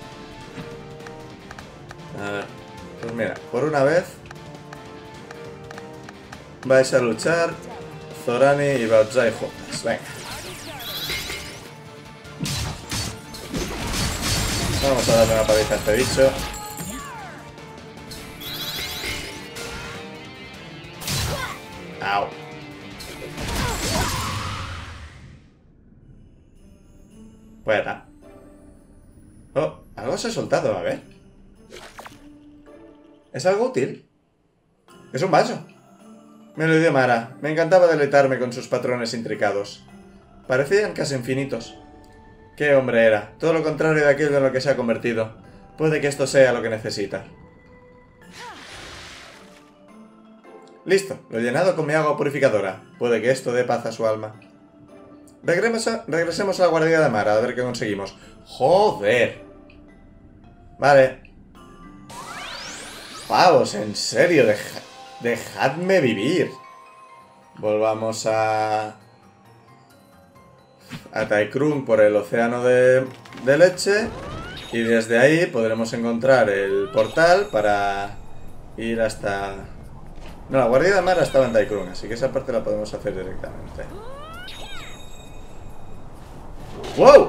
A ver. Pues mira, por una vez vais a luchar Zorani y Baodzai juntas. Venga. Vamos a darle una paliza a este bicho. Au. Fuera. Oh, algo se ha soltado, a ver. ¿Es algo útil? Es un vaso. Me lo dio Mara. Me encantaba deleitarme con sus patrones intricados. Parecían casi infinitos. Qué hombre era. Todo lo contrario de aquello en lo que se ha convertido. Puede que esto sea lo que necesita. Listo. Lo he llenado con mi agua purificadora. Puede que esto dé paz a su alma. Regresemos a, regresemos a la guardia de Mara a ver qué conseguimos. ¡Joder! Vale. Pavos, en serio, deja, dejadme vivir. Volvamos a... a Taikrung por el océano de, de leche. Y desde ahí podremos encontrar el portal para ir hasta... No, la guardia de Mara estaba en Taikrung, así que esa parte la podemos hacer directamente. ¡Wow!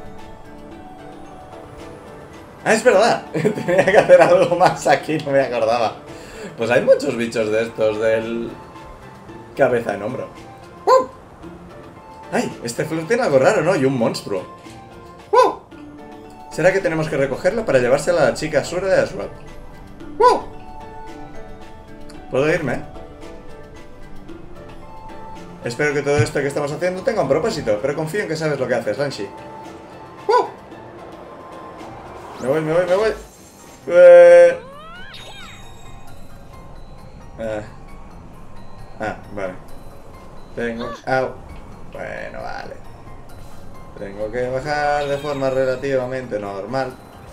Ah, es verdad. Tenía que hacer algo más aquí, no me acordaba. Pues hay muchos bichos de estos del... cabeza en hombro. ¡Wow! ¡Ay! Este flor tiene algo raro, ¿no? Y un monstruo. ¡Wow! ¿Será que tenemos que recogerlo para llevársela a la chica Asura de Aswad? ¡Wow! ¿Puedo irme? Espero que todo esto que estamos haciendo tenga un propósito, pero confío en que sabes lo que haces, Lanshi. ¡Wow! Me voy, me voy, me voy. Eh... Ah. ah, vale. Tengo... Au. Bueno, vale. Tengo que bajar de forma relativamente normal.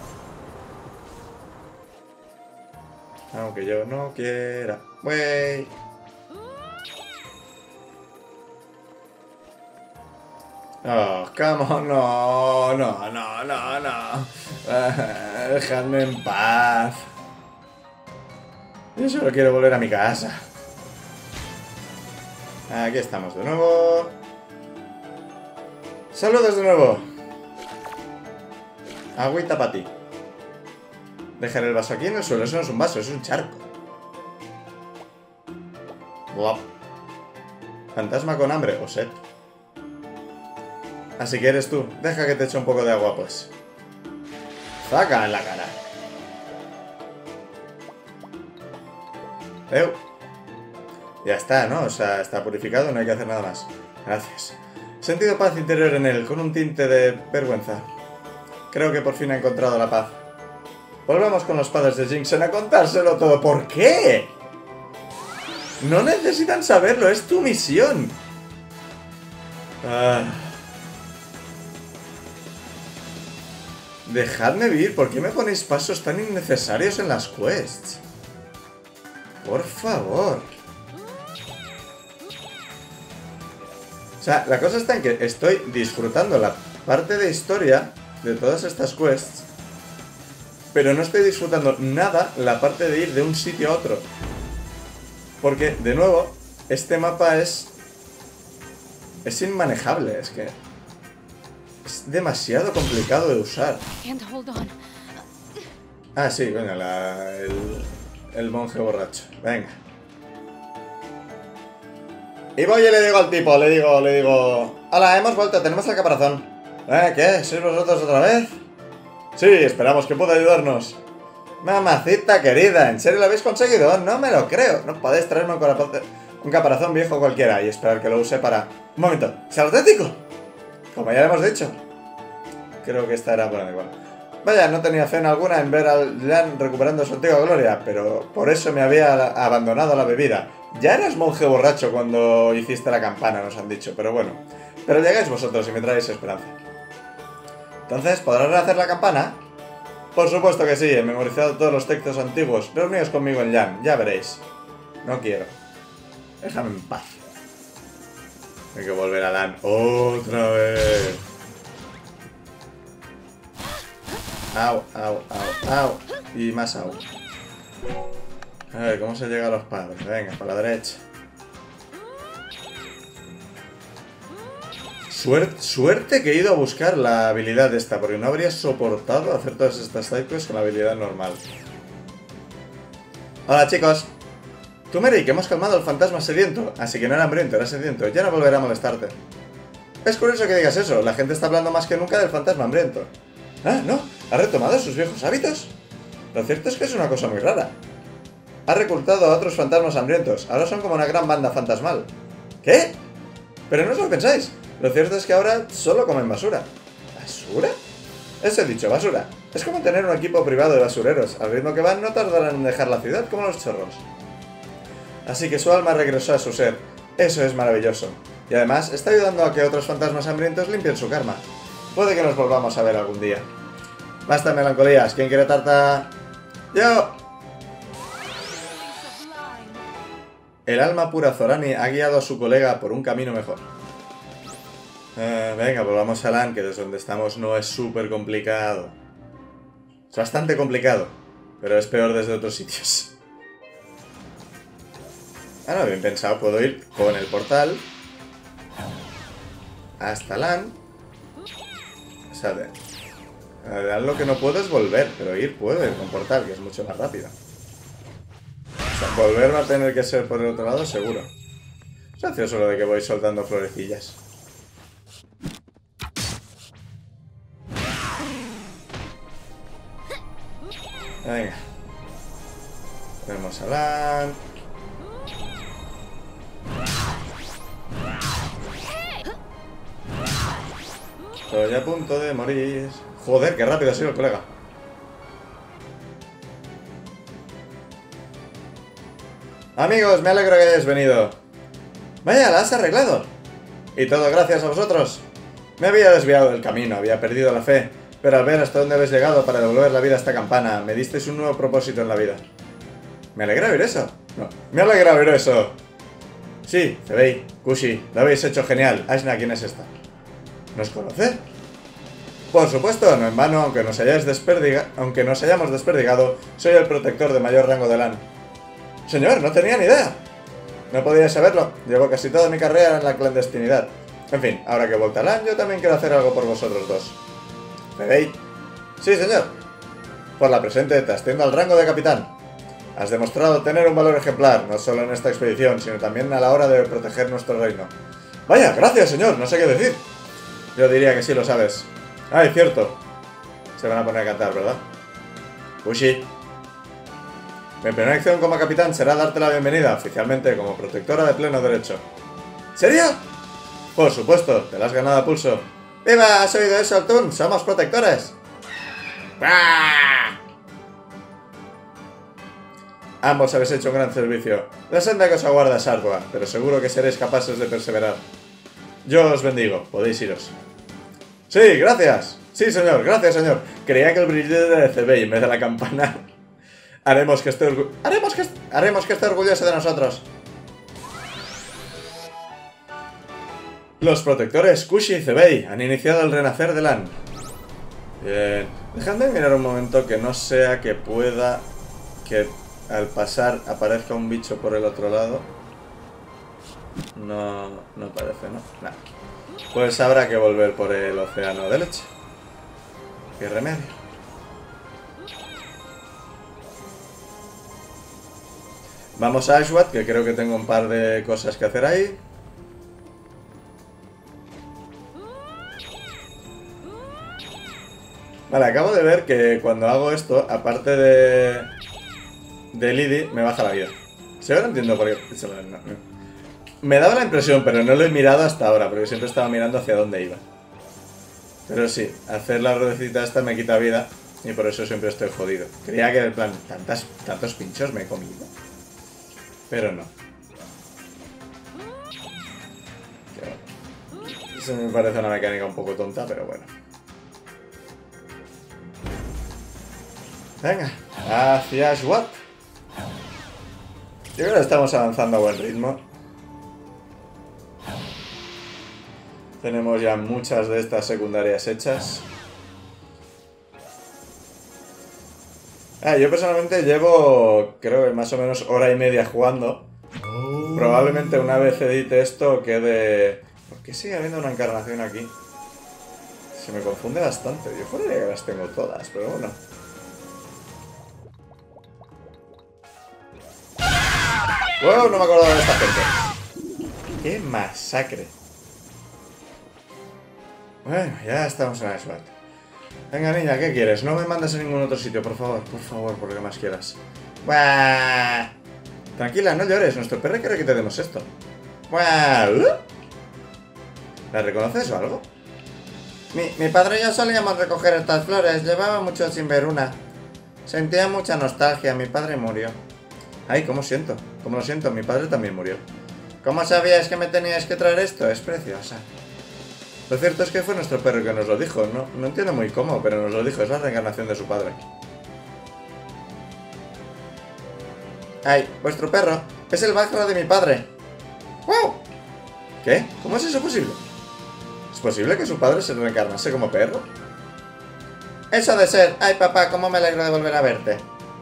Aunque yo no quiera. Wey. Oh, come on, no, no, no, no, no. Ah, dejadme en paz. Yo solo quiero volver a mi casa. Aquí estamos de nuevo. Saludos de nuevo. Agüita para ti. Dejar el vaso aquí en el suelo. Eso no es un vaso, es un charco. Guap. Fantasma con hambre o sed. Así que eres tú. Deja que te eche un poco de agua, pues. Zaca en la cara. Eu. Ya está, ¿no? O sea, está purificado, no hay que hacer nada más. Gracias. Sentido paz interior en él, con un tinte de vergüenza. Creo que por fin ha encontrado la paz. Volvamos con los padres de Jinxen a contárselo todo. ¿Por qué? No necesitan saberlo, es tu misión. Ah... Dejadme vivir, ¿por qué me ponéis pasos tan innecesarios en las quests? Por favor. sea, la cosa está en que estoy disfrutando la parte de historia de todas estas quests, pero no estoy disfrutando nada la parte de ir de un sitio a otro. Porque, de nuevo, este mapa es... es inmanejable, es que... es demasiado complicado de usar. Ah, sí, venga, la, el, el monje borracho. Venga. Y voy y le digo al tipo, le digo, le digo... Hola, hemos vuelto, tenemos el caparazón. ¿Eh? ¿Qué? ¿Sois vosotros otra vez? Sí, esperamos que pueda ayudarnos. Mamacita querida, ¿en serio lo habéis conseguido? No me lo creo. No podéis traerme un caparazón, un caparazón viejo cualquiera y esperar que lo use para... Un momento, ¿es auténtico? Como ya le hemos dicho. Creo que esta era buena igual. Vaya, no tenía fe en alguna en ver al Lan recuperando su antigua gloria, pero por eso me había abandonado la bebida. Ya eras monje borracho cuando hiciste la campana, nos han dicho, pero bueno. Pero llegáis vosotros y me traéis esperanza. Entonces, ¿podrás rehacer la campana? Por supuesto que sí, he memorizado todos los textos antiguos. Reuníos conmigo en Lan, ya veréis. No quiero. Déjame en paz. Hay que volver a Lan otra vez. Au, au, au, au. Y más au. A ver, ¿cómo se llega a los padres? Venga, para la derecha. Suerte, suerte que he ido a buscar la habilidad esta, porque no habría soportado hacer todas estas sidequests con la habilidad normal. Hola chicos. Tú, Mary, que hemos calmado al fantasma sediento, así que no era hambriento, era sediento. Ya no volverá a molestarte. Es curioso que digas eso, la gente está hablando más que nunca del fantasma hambriento. Ah, no, ¿ha retomado sus viejos hábitos? Lo cierto es que es una cosa muy rara. Ha reclutado a otros fantasmas hambrientos, ahora son como una gran banda fantasmal. ¿Qué? Pero no os lo pensáis. Lo cierto es que ahora solo comen basura. ¿Basura? Eso he dicho, basura. Es como tener un equipo privado de basureros. Al ritmo que van no tardarán en dejar la ciudad como los chorros. Así que su alma regresó a su ser. Eso es maravilloso. Y además está ayudando a que otros fantasmas hambrientos limpien su karma. Puede que nos volvamos a ver algún día. Basta melancolías. ¿Quién quiere tarta? ¡Yo! El alma pura Zorani ha guiado a su colega por un camino mejor. Eh, venga, volvamos a Lan, que desde donde estamos no es súper complicado. Es bastante complicado, pero es peor desde otros sitios. Ah, no, bien pensado, puedo ir con el portal hasta Lan. O sea, de, de Lan lo que no puedo es volver, pero ir puedo ir con portal, que es mucho más rápido. O sea, volver va a tener que ser por el otro lado, seguro. Es gracioso lo de que voy soltando florecillas. Venga. Vemos a Lan. Estoy a punto de morir. Joder, qué rápido ha sido el colega. Amigos, me alegro que hayáis venido. Vaya, la has arreglado. Y todo gracias a vosotros. Me había desviado del camino, había perdido la fe. Pero al ver hasta dónde habéis llegado para devolver la vida a esta campana, me disteis un nuevo propósito en la vida. ¿Me alegra oír eso? No, me alegra oír eso. Sí, Cebei, Kushi, lo habéis hecho genial. Ashna, ¿quién es esta? ¿Nos conoce? Por supuesto, no en vano, aunque nos, hayáis desperdiga... aunque nos hayamos desperdigado, soy el protector de mayor rango de Lan. Señor, no tenía ni idea. No podía saberlo, llevo casi toda mi carrera en la clandestinidad. En fin, ahora que he vuelto a Lan, yo también quiero hacer algo por vosotros dos. ¿Cebei? Sí, señor. Por la presente te asciendo al rango de capitán. Has demostrado tener un valor ejemplar, no solo en esta expedición, sino también a la hora de proteger nuestro reino. Vaya, gracias, señor, no sé qué decir. Yo diría que sí lo sabes. Ah, es cierto. Se van a poner a cantar, ¿verdad? Kushi. Mi primera acción como capitán será darte la bienvenida, oficialmente como protectora de pleno derecho. ¿Serio? Por supuesto, te la has ganado a pulso. ¡Viva! ¿Has oído eso, Altun? ¡Somos protectores! ¡Ah! Ambos habéis hecho un gran servicio. La senda que os aguarda es ardua, pero seguro que seréis capaces de perseverar. Yo os bendigo, podéis iros. ¡Sí, gracias! Sí, señor, gracias, señor. Creía que el brillo era de Cebei en vez de la campana. Haremos que esté orgu... Haremos que, est... Haremos que esté orgulloso de nosotros. Los protectores Kushi y Zebei han iniciado el renacer de Lan. Bien. Dejadme mirar un momento que no sea que pueda que al pasar aparezca un bicho por el otro lado. No, no parece, ¿no? Nada. Pues habrá que volver por el océano de leche. ¿Qué remedio? Vamos a Ashwat, que creo que tengo un par de cosas que hacer ahí. Vale, acabo de ver que cuando hago esto, aparte de... de Lidi, me baja la vida. Si ahora entiendo por qué... No, no. Me daba la impresión, pero no lo he mirado hasta ahora, porque siempre estaba mirando hacia dónde iba. Pero sí, hacer la ruedecita esta me quita vida, y por eso siempre estoy jodido. Creía que, en plan, tantas, tantos pinchos me he comido. Pero no. Eso me parece una mecánica un poco tonta, pero bueno. Venga, hacia Ashwat. Yo creo que estamos avanzando a buen ritmo. Tenemos ya muchas de estas secundarias hechas. Ah, yo personalmente llevo, creo que más o menos hora y media jugando. Probablemente una vez edite esto quede... ¿Por qué sigue habiendo una encarnación aquí? Se me confunde bastante. Yo juraría que las tengo todas, pero bueno. ¡Wow! No me acuerdo de esta gente. ¡Qué masacre! Bueno, ya estamos en Ashwat. Venga, niña, ¿qué quieres? No me mandes a ningún otro sitio, por favor. Por favor, por lo que más quieras. ¡Buah! Tranquila, no llores. Nuestro perro quiere que te demos esto. ¡Buah! ¿La reconoces o algo? Mi, mi padre y yo solíamos recoger estas flores. Llevaba mucho sin ver una. Sentía mucha nostalgia. Mi padre murió. Ay, ¿cómo siento? ¿Cómo lo siento? Mi padre también murió. ¿Cómo sabíais que me teníais que traer esto? Es preciosa. Lo cierto es que fue nuestro perro que nos lo dijo. No, no entiendo muy cómo, pero nos lo dijo. Es la reencarnación de su padre. ¡Ay! ¡Vuestro perro! ¡Es el Bajra de mi padre! ¡Wow! ¿Qué? ¿Cómo es eso posible? ¿Es posible que su padre se reencarnase como perro? ¡Eso de ser! ¡Ay, papá! ¿Cómo me alegro de volver a verte?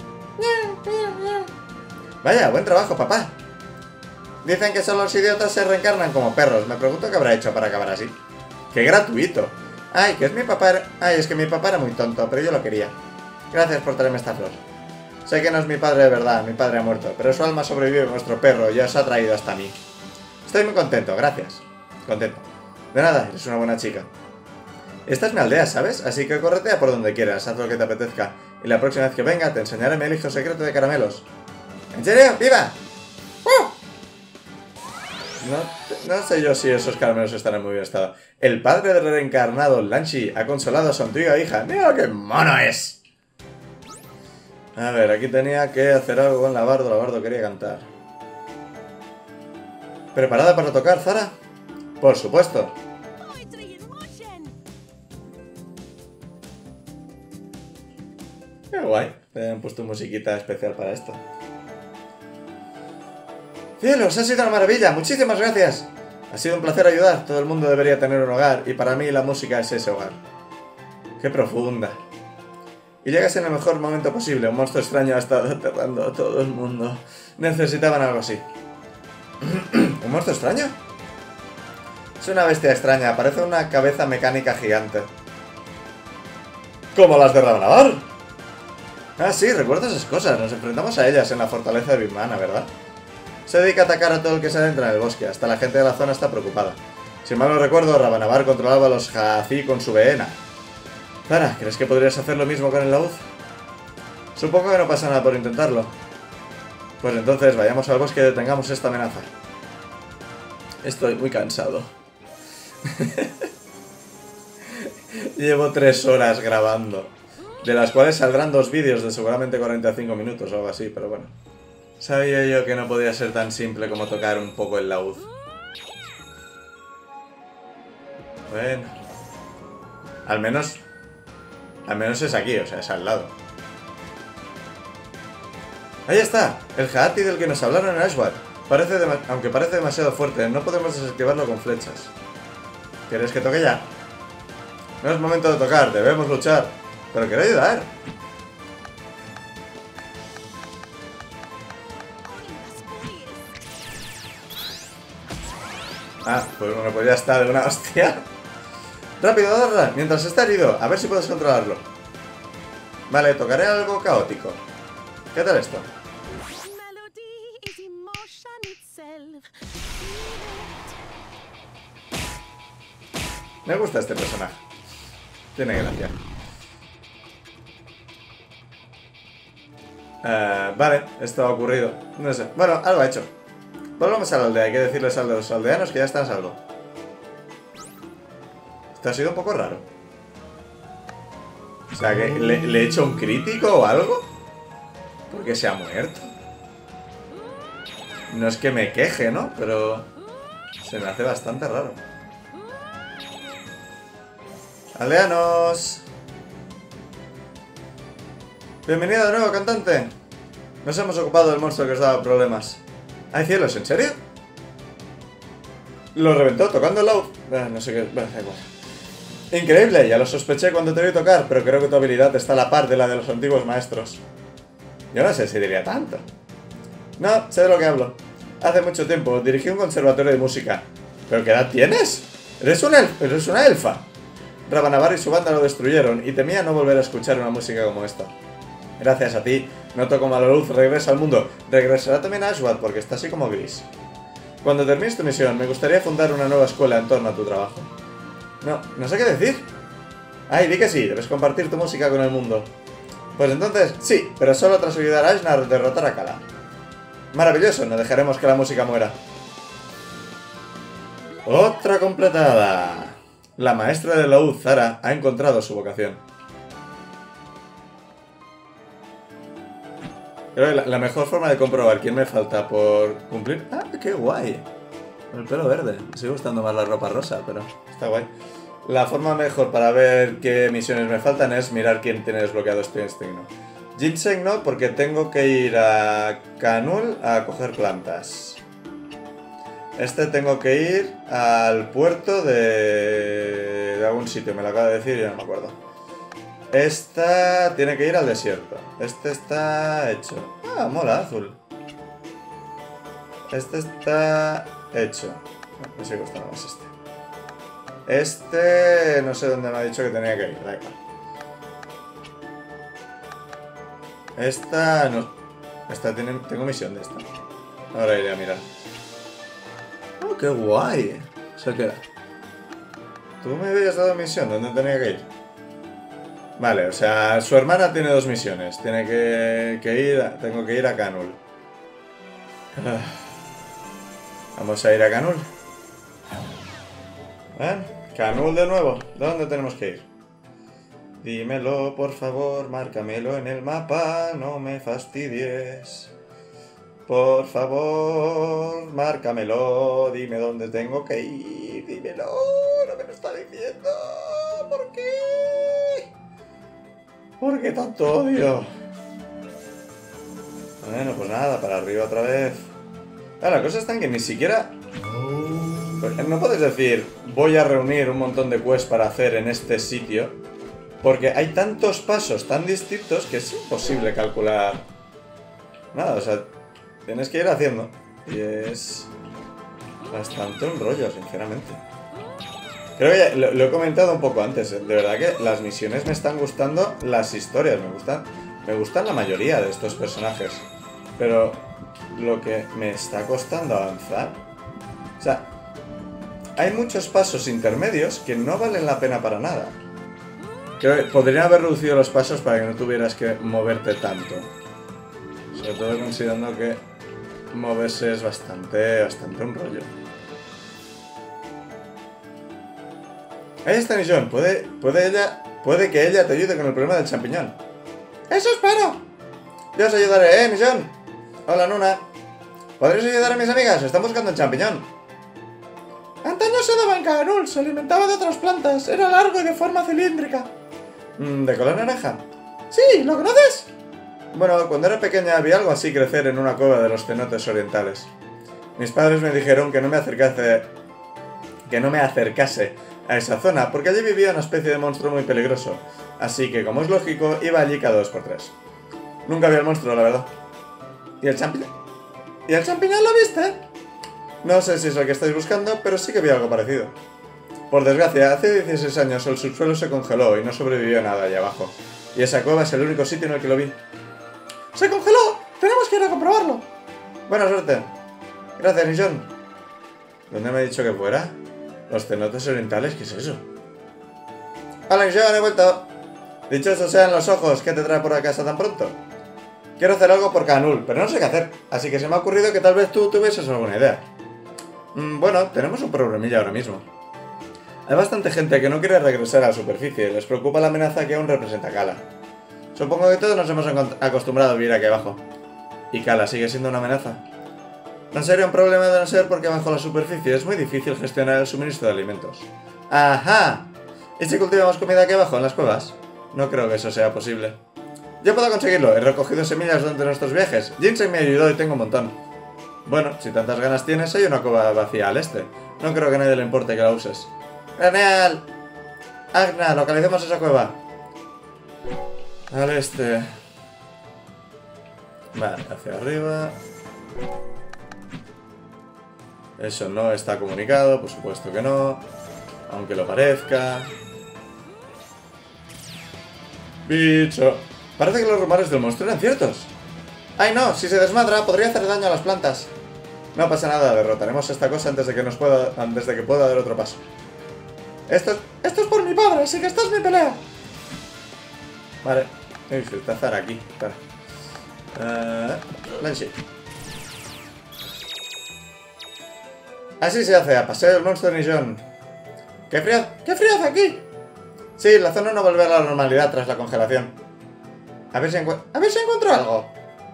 Vaya, buen trabajo, papá. Dicen que solo los idiotas se reencarnan como perros. Me pregunto qué habrá hecho para acabar así. ¡Qué gratuito! Ay, que es mi papá... Ay, es que mi papá era muy tonto, pero yo lo quería. Gracias por traerme esta flor. Sé que no es mi padre de verdad, mi padre ha muerto, pero su alma sobrevive en nuestro perro y os ha traído hasta mí. Estoy muy contento, gracias. Contento. De nada, eres una buena chica. Esta es mi aldea, ¿sabes? Así que corretea por donde quieras, haz lo que te apetezca. Y la próxima vez que venga te enseñaré mi hijo secreto de caramelos. ¿En serio? ¡Viva! ¡Uh! No, no sé yo si esos caramelos están en muy bien estado. El padre del reencarnado, Lanchi, ha consolado a su antigua hija. ¡Mira qué mono es! A ver, aquí tenía que hacer algo con Labardo. Labardo quería cantar. ¿Preparada para tocar, Zara? Por supuesto. Qué guay. Le han puesto musiquita especial para esto. ¡Cielos! ¡Ha sido una maravilla! ¡Muchísimas gracias! Ha sido un placer ayudar. Todo el mundo debería tener un hogar. Y para mí la música es ese hogar. ¡Qué profunda! Y llegas en el mejor momento posible. Un monstruo extraño ha estado aterrando a todo el mundo. Necesitaban algo así. ¿Un monstruo extraño? Es una bestia extraña. Parece una cabeza mecánica gigante. ¡Como las de Ravanabar! Ah, sí, recuerdo esas cosas. Nos enfrentamos a ellas en la fortaleza de Birmana, ¿verdad? Se dedica a atacar a todo el que se adentra en el bosque. Hasta la gente de la zona está preocupada. Si mal no recuerdo, Ravanabar controlaba a los Hazi con su Veena. Zara, ¿crees que podrías hacer lo mismo con el laúd? Supongo que no pasa nada por intentarlo. Pues entonces vayamos al bosque y detengamos esta amenaza. Estoy muy cansado. Llevo tres horas grabando. De las cuales saldrán dos vídeos de seguramente cuarenta y cinco minutos o algo así, pero bueno. Sabía yo que no podía ser tan simple como tocar un poco el laúd. Bueno. Al menos... Al menos es aquí, o sea, es al lado. Ahí está, el Haati del que nos hablaron en Ashwat. Parece Aunque parece demasiado fuerte, no podemos desactivarlo con flechas. ¿Quieres que toque ya? No es momento de tocar, debemos luchar. Pero quiero ayudar. Ah, pues bueno, pues ya está de una hostia. Rápido, Darla, mientras está herido. A ver si puedes controlarlo. Vale, tocaré algo caótico. ¿Qué tal esto? Me gusta este personaje. Tiene gracia. Uh, vale, esto ha ocurrido. No sé. Bueno, algo ha hecho. Volvamos a la aldea. Hay que decirles a los aldeanos que ya están a salvo. Esto ha sido un poco raro. O sea, que le, le he hecho un crítico o algo. Porque se ha muerto. No es que me queje, ¿no? Pero se me hace bastante raro. Aldeanos. Bienvenido de nuevo, cantante. Nos hemos ocupado del monstruo que os daba problemas. ¡Ay, cielos! ¿En serio? Lo reventó tocando el laúd. Ah, no sé qué... Bueno, da igual. Increíble, ya lo sospeché cuando te vi tocar, pero creo que tu habilidad está a la par de la de los antiguos maestros. Yo no sé si diría tanto. No, sé de lo que hablo. Hace mucho tiempo dirigí un conservatorio de música. ¿Pero qué edad tienes? Eres una, elf eres una elfa. Rabanavar y su banda lo destruyeron y temía no volver a escuchar una música como esta. Gracias a ti, noto como la luz regresa al mundo. Regresará también a Ashwath porque está así como gris. Cuando termines tu misión, me gustaría fundar una nueva escuela en torno a tu trabajo. No, no sé qué decir. Ay, di que sí, debes compartir tu música con el mundo. Pues entonces, sí, pero solo tras ayudar a Ashnar a derrotar a Kala. Maravilloso, no dejaremos que la música muera. Otra completada. La maestra de laúd, Zara, ha encontrado su vocación. Creo que la, la mejor forma de comprobar quién me falta por cumplir... ¡Ah, qué guay! El pelo verde. Me sigue gustando más la ropa rosa, pero está guay. La forma mejor para ver qué misiones me faltan es mirar quién tiene desbloqueado este instinto. Ginseng no, porque tengo que ir a Canul a coger plantas. Este tengo que ir al puerto de... de algún sitio, me lo acaba de decir y ya no me acuerdo. Esta tiene que ir al desierto. Este está hecho. Ah, mola, azul. Este está hecho. Me sigue gustando más este. Este... no sé dónde me ha dicho que tenía que ir. Da igual. Esta no... Esta tiene... tengo misión de esta. Ahora iré a mirar. ¡Oh, qué guay! O sea que... Tú me habías dado misión, ¿dónde tenía que ir? Vale, o sea, su hermana tiene dos misiones. Tiene que, que ir... A, tengo que ir a Canul. Vamos a ir a Canul. ¿Eh? Canul de nuevo. ¿Dónde tenemos que ir? Dímelo, por favor, márcamelo en el mapa. No me fastidies. Por favor, márcamelo, dime dónde tengo que ir, dímelo, no me lo está diciendo, ¿por qué? ¿Por qué tanto odio? Bueno, pues nada, para arriba otra vez. Ah, la cosa está en que ni siquiera... No puedes decir, voy a reunir un montón de quests para hacer en este sitio, porque hay tantos pasos tan distintos que es imposible calcular nada, o sea... Tienes que ir haciendo. Y es bastante un rollo, sinceramente. Creo que ya lo, lo he comentado un poco antes. De verdad que las misiones me están gustando, las historias me gustan. Me gustan la mayoría de estos personajes. Pero lo que me está costando avanzar... O sea, hay muchos pasos intermedios que no valen la pena para nada. Creo que podrían haber reducido los pasos para que no tuvieras que moverte tanto. Sobre todo considerando que moverse es bastante, bastante un rollo. Ahí está Nishon. Puede, puede ella, puede que ella te ayude con el problema del champiñón. ¡Eso espero! Yo os ayudaré, ¿eh, Nishon? Hola, Nuna. ¿Podréis ayudar a mis amigas? Están buscando el champiñón. Antaño se daba en Canul, se alimentaba de otras plantas. Era largo y de forma cilíndrica. ¿De color naranja? Sí, ¿lo conoces? Bueno, cuando era pequeña vi algo así crecer en una cueva de los cenotes orientales. Mis padres me dijeron que no me acercase, que no me acercase a esa zona, porque allí vivía una especie de monstruo muy peligroso. Así que, como es lógico, iba allí cada dos por tres. Nunca vi al monstruo, la verdad. ¿Y el champiñón? ¿Y el champiñón lo viste? No sé si es el que estáis buscando, pero sí que vi algo parecido. Por desgracia, hace dieciséis años el subsuelo se congeló y no sobrevivió nada allá abajo. Y esa cueva es el único sitio en el que lo vi. ¡Se congeló! ¡Tenemos que ir a comprobarlo! Buena suerte. Gracias, Nishon. ¿Dónde me ha dicho que fuera? Los cenotes orientales, ¿qué es eso? Hola, Nishon, he vuelto. Dichosos sean los ojos, ¿qué te trae por casa tan pronto? Quiero hacer algo por Kaanul, pero no sé qué hacer. Así que se me ha ocurrido que tal vez tú tuvieses alguna idea. Mm, bueno, tenemos un problemilla ahora mismo. Hay bastante gente que no quiere regresar a la superficie. Les preocupa la amenaza que aún representa Kala. Supongo que todos nos hemos acostumbrado a vivir aquí abajo. ¿Y Kala sigue siendo una amenaza? No sería un problema de no ser porque bajo la superficie es muy difícil gestionar el suministro de alimentos. ¡Ajá! ¿Y si cultivamos comida aquí abajo, en las cuevas? No creo que eso sea posible. Yo puedo conseguirlo. He recogido semillas durante nuestros viajes. Ginseng me ayudó y tengo un montón. Bueno, si tantas ganas tienes, hay una cueva vacía al este. No creo que a nadie le importe que la uses. ¡Genial! Agna, localicemos esa cueva. Al este. Vale, hacia arriba. Eso no está comunicado, por supuesto que no. Aunque lo parezca. Bicho. Parece que los rumores del monstruo eran ciertos. ¡Ay no! Si se desmadra, podría hacer daño a las plantas. No pasa nada, derrotaremos esta cosa antes de que nos pueda. Antes de que pueda dar otro paso. Esto, esto es por mi padre, así que esta es mi pelea. Vale. Uy, se está Zara aquí. Espera. Uh, Lanshi. Así se hace, a paseo el monstruo de Nishon. ¡Qué frío! ¡Qué frío hace aquí! Sí, la zona no volverá a la normalidad tras la congelación. A ver si encuentro... A ver si encuentro algo.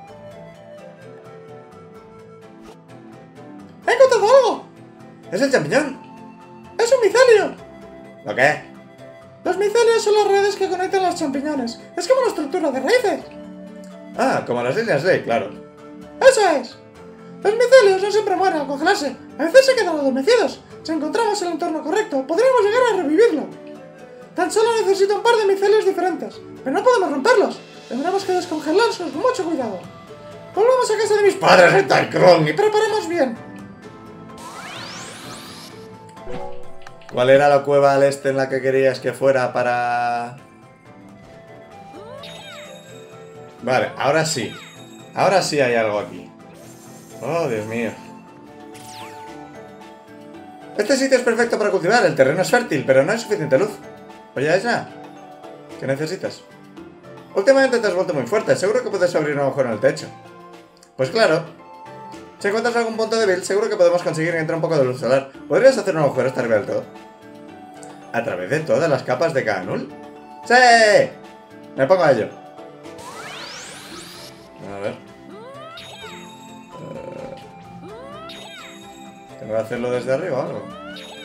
¡He encontrado algo! ¡Es el champiñón! ¡Es un micelio! ¿Lo qué? Los micelios son las redes que conectan los champiñones. Es como una estructura de raíces. Ah, como las líneas Ley, claro. ¡Eso es! Los micelios no siempre mueren al congelarse. A veces se quedan adormecidos. Si encontramos el entorno correcto, podríamos llegar a revivirlo. Tan solo necesito un par de micelios diferentes. Pero no podemos romperlos. Tendremos que descongelarlos con mucho cuidado. Volvamos a casa de mis padres en Taikron y preparemos bien. ¿Cuál era la cueva al este en la que querías que fuera para...? Vale, ahora sí. Ahora sí hay algo aquí. Oh, Dios mío. Este sitio es perfecto para cultivar. El terreno es fértil, pero no hay suficiente luz. Oye, Aisha, ¿qué necesitas? Últimamente te has vuelto muy fuerte. Seguro que puedes abrir un agujero en el techo. Pues claro. Si encuentras algún punto débil, seguro que podemos conseguir que entre un poco de luz solar. ¿Podrías hacer un agujero hasta arriba del todo? ¿A través de todas las capas de Kaanul? ¡Sí! Me pongo a ello. A ver. Uh... ¿Tengo que hacerlo desde arriba o algo?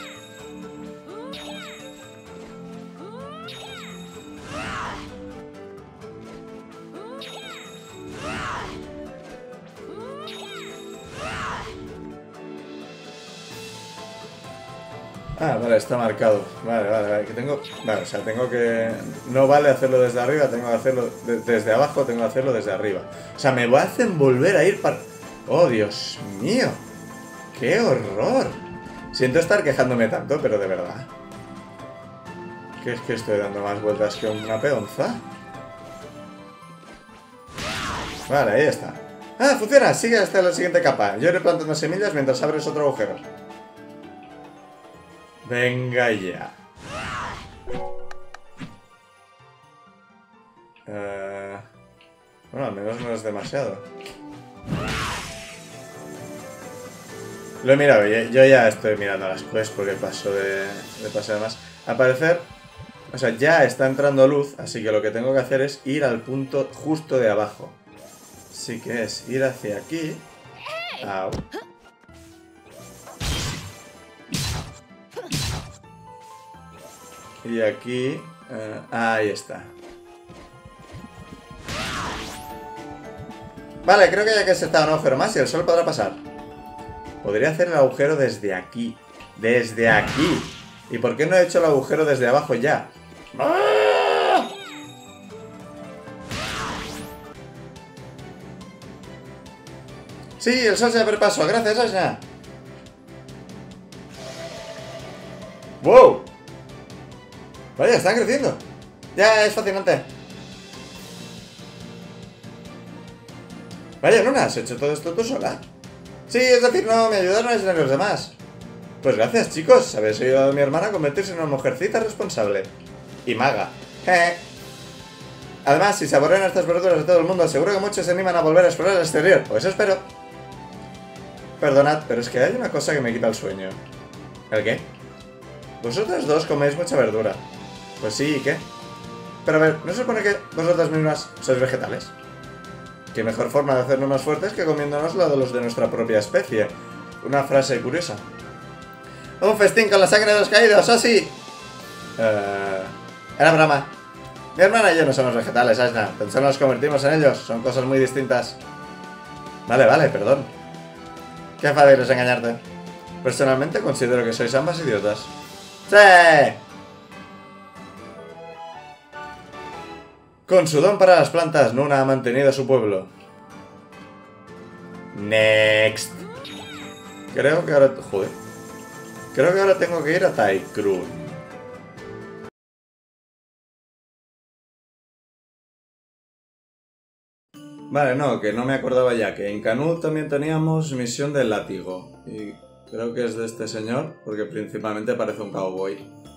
Ah, vale, está marcado. Vale, vale, vale. Que tengo... Vale, o sea, tengo que... No vale hacerlo desde arriba, tengo que hacerlo de... desde abajo, tengo que hacerlo desde arriba. O sea, me hacen volver a ir para... ¡Oh, Dios mío! ¡Qué horror! Siento estar quejándome tanto, pero de verdad. ¿Qué es que estoy dando más vueltas que una peonza? Vale, ahí está. ¡Ah, funciona! Sigue hasta la siguiente capa. Yo iré plantando semillas mientras abres otro agujero. Venga ya. Uh, bueno, al menos no es demasiado. Lo he mirado, yo ya estoy mirando las quests porque paso de, de paso de más. Al parecer, o sea, ya está entrando luz, así que lo que tengo que hacer es ir al punto justo de abajo. Así que es ir hacia aquí. Au. Y aquí... Uh, ahí está. Vale, creo que ya que se está un agujero más y el sol podrá pasar. Podría hacer el agujero desde aquí. Desde aquí. ¿Y por qué no he hecho el agujero desde abajo ya? ¡Ah! Sí, el sol se abre paso. Gracias, Asha. ¡Wow! Vaya, están creciendo. Ya, es fascinante. Vaya, Luna, ¿has hecho todo esto tú sola? Sí, es decir, no, me ayudaron a enseñar los demás. Pues gracias, chicos. Habéis ayudado a mi hermana a convertirse en una mujercita responsable. Y maga. Jeje. Además, si se aburren estas verduras de todo el mundo, seguro que muchos se animan a volver a explorar el exterior. Pues espero. Perdonad, pero es que hay una cosa que me quita el sueño. ¿El qué? Vosotros dos coméis mucha verdura. Pues sí, ¿y qué? Pero a ver, ¿no se supone que vosotras mismas sois vegetales? ¿Qué mejor forma de hacernos más fuertes que comiéndonos la de los de nuestra propia especie? Una frase curiosa. ¡Un festín con la sangre de los caídos! ¡Así! Uh, era broma. Mi hermana y yo no somos vegetales, Ashna. Tan solo nos convertimos en ellos. Son cosas muy distintas. Vale, vale, perdón. Qué fácil es engañarte. Personalmente considero que sois ambas idiotas. ¡Sí! Con su don para las plantas, Nuna ha mantenido a su pueblo. Next. Creo que ahora... Joder. Creo que ahora tengo que ir a Tykrun. Vale, no, que no me acordaba ya. Que en Canut también teníamos misión del látigo. Y creo que es de este señor, porque principalmente parece un cowboy.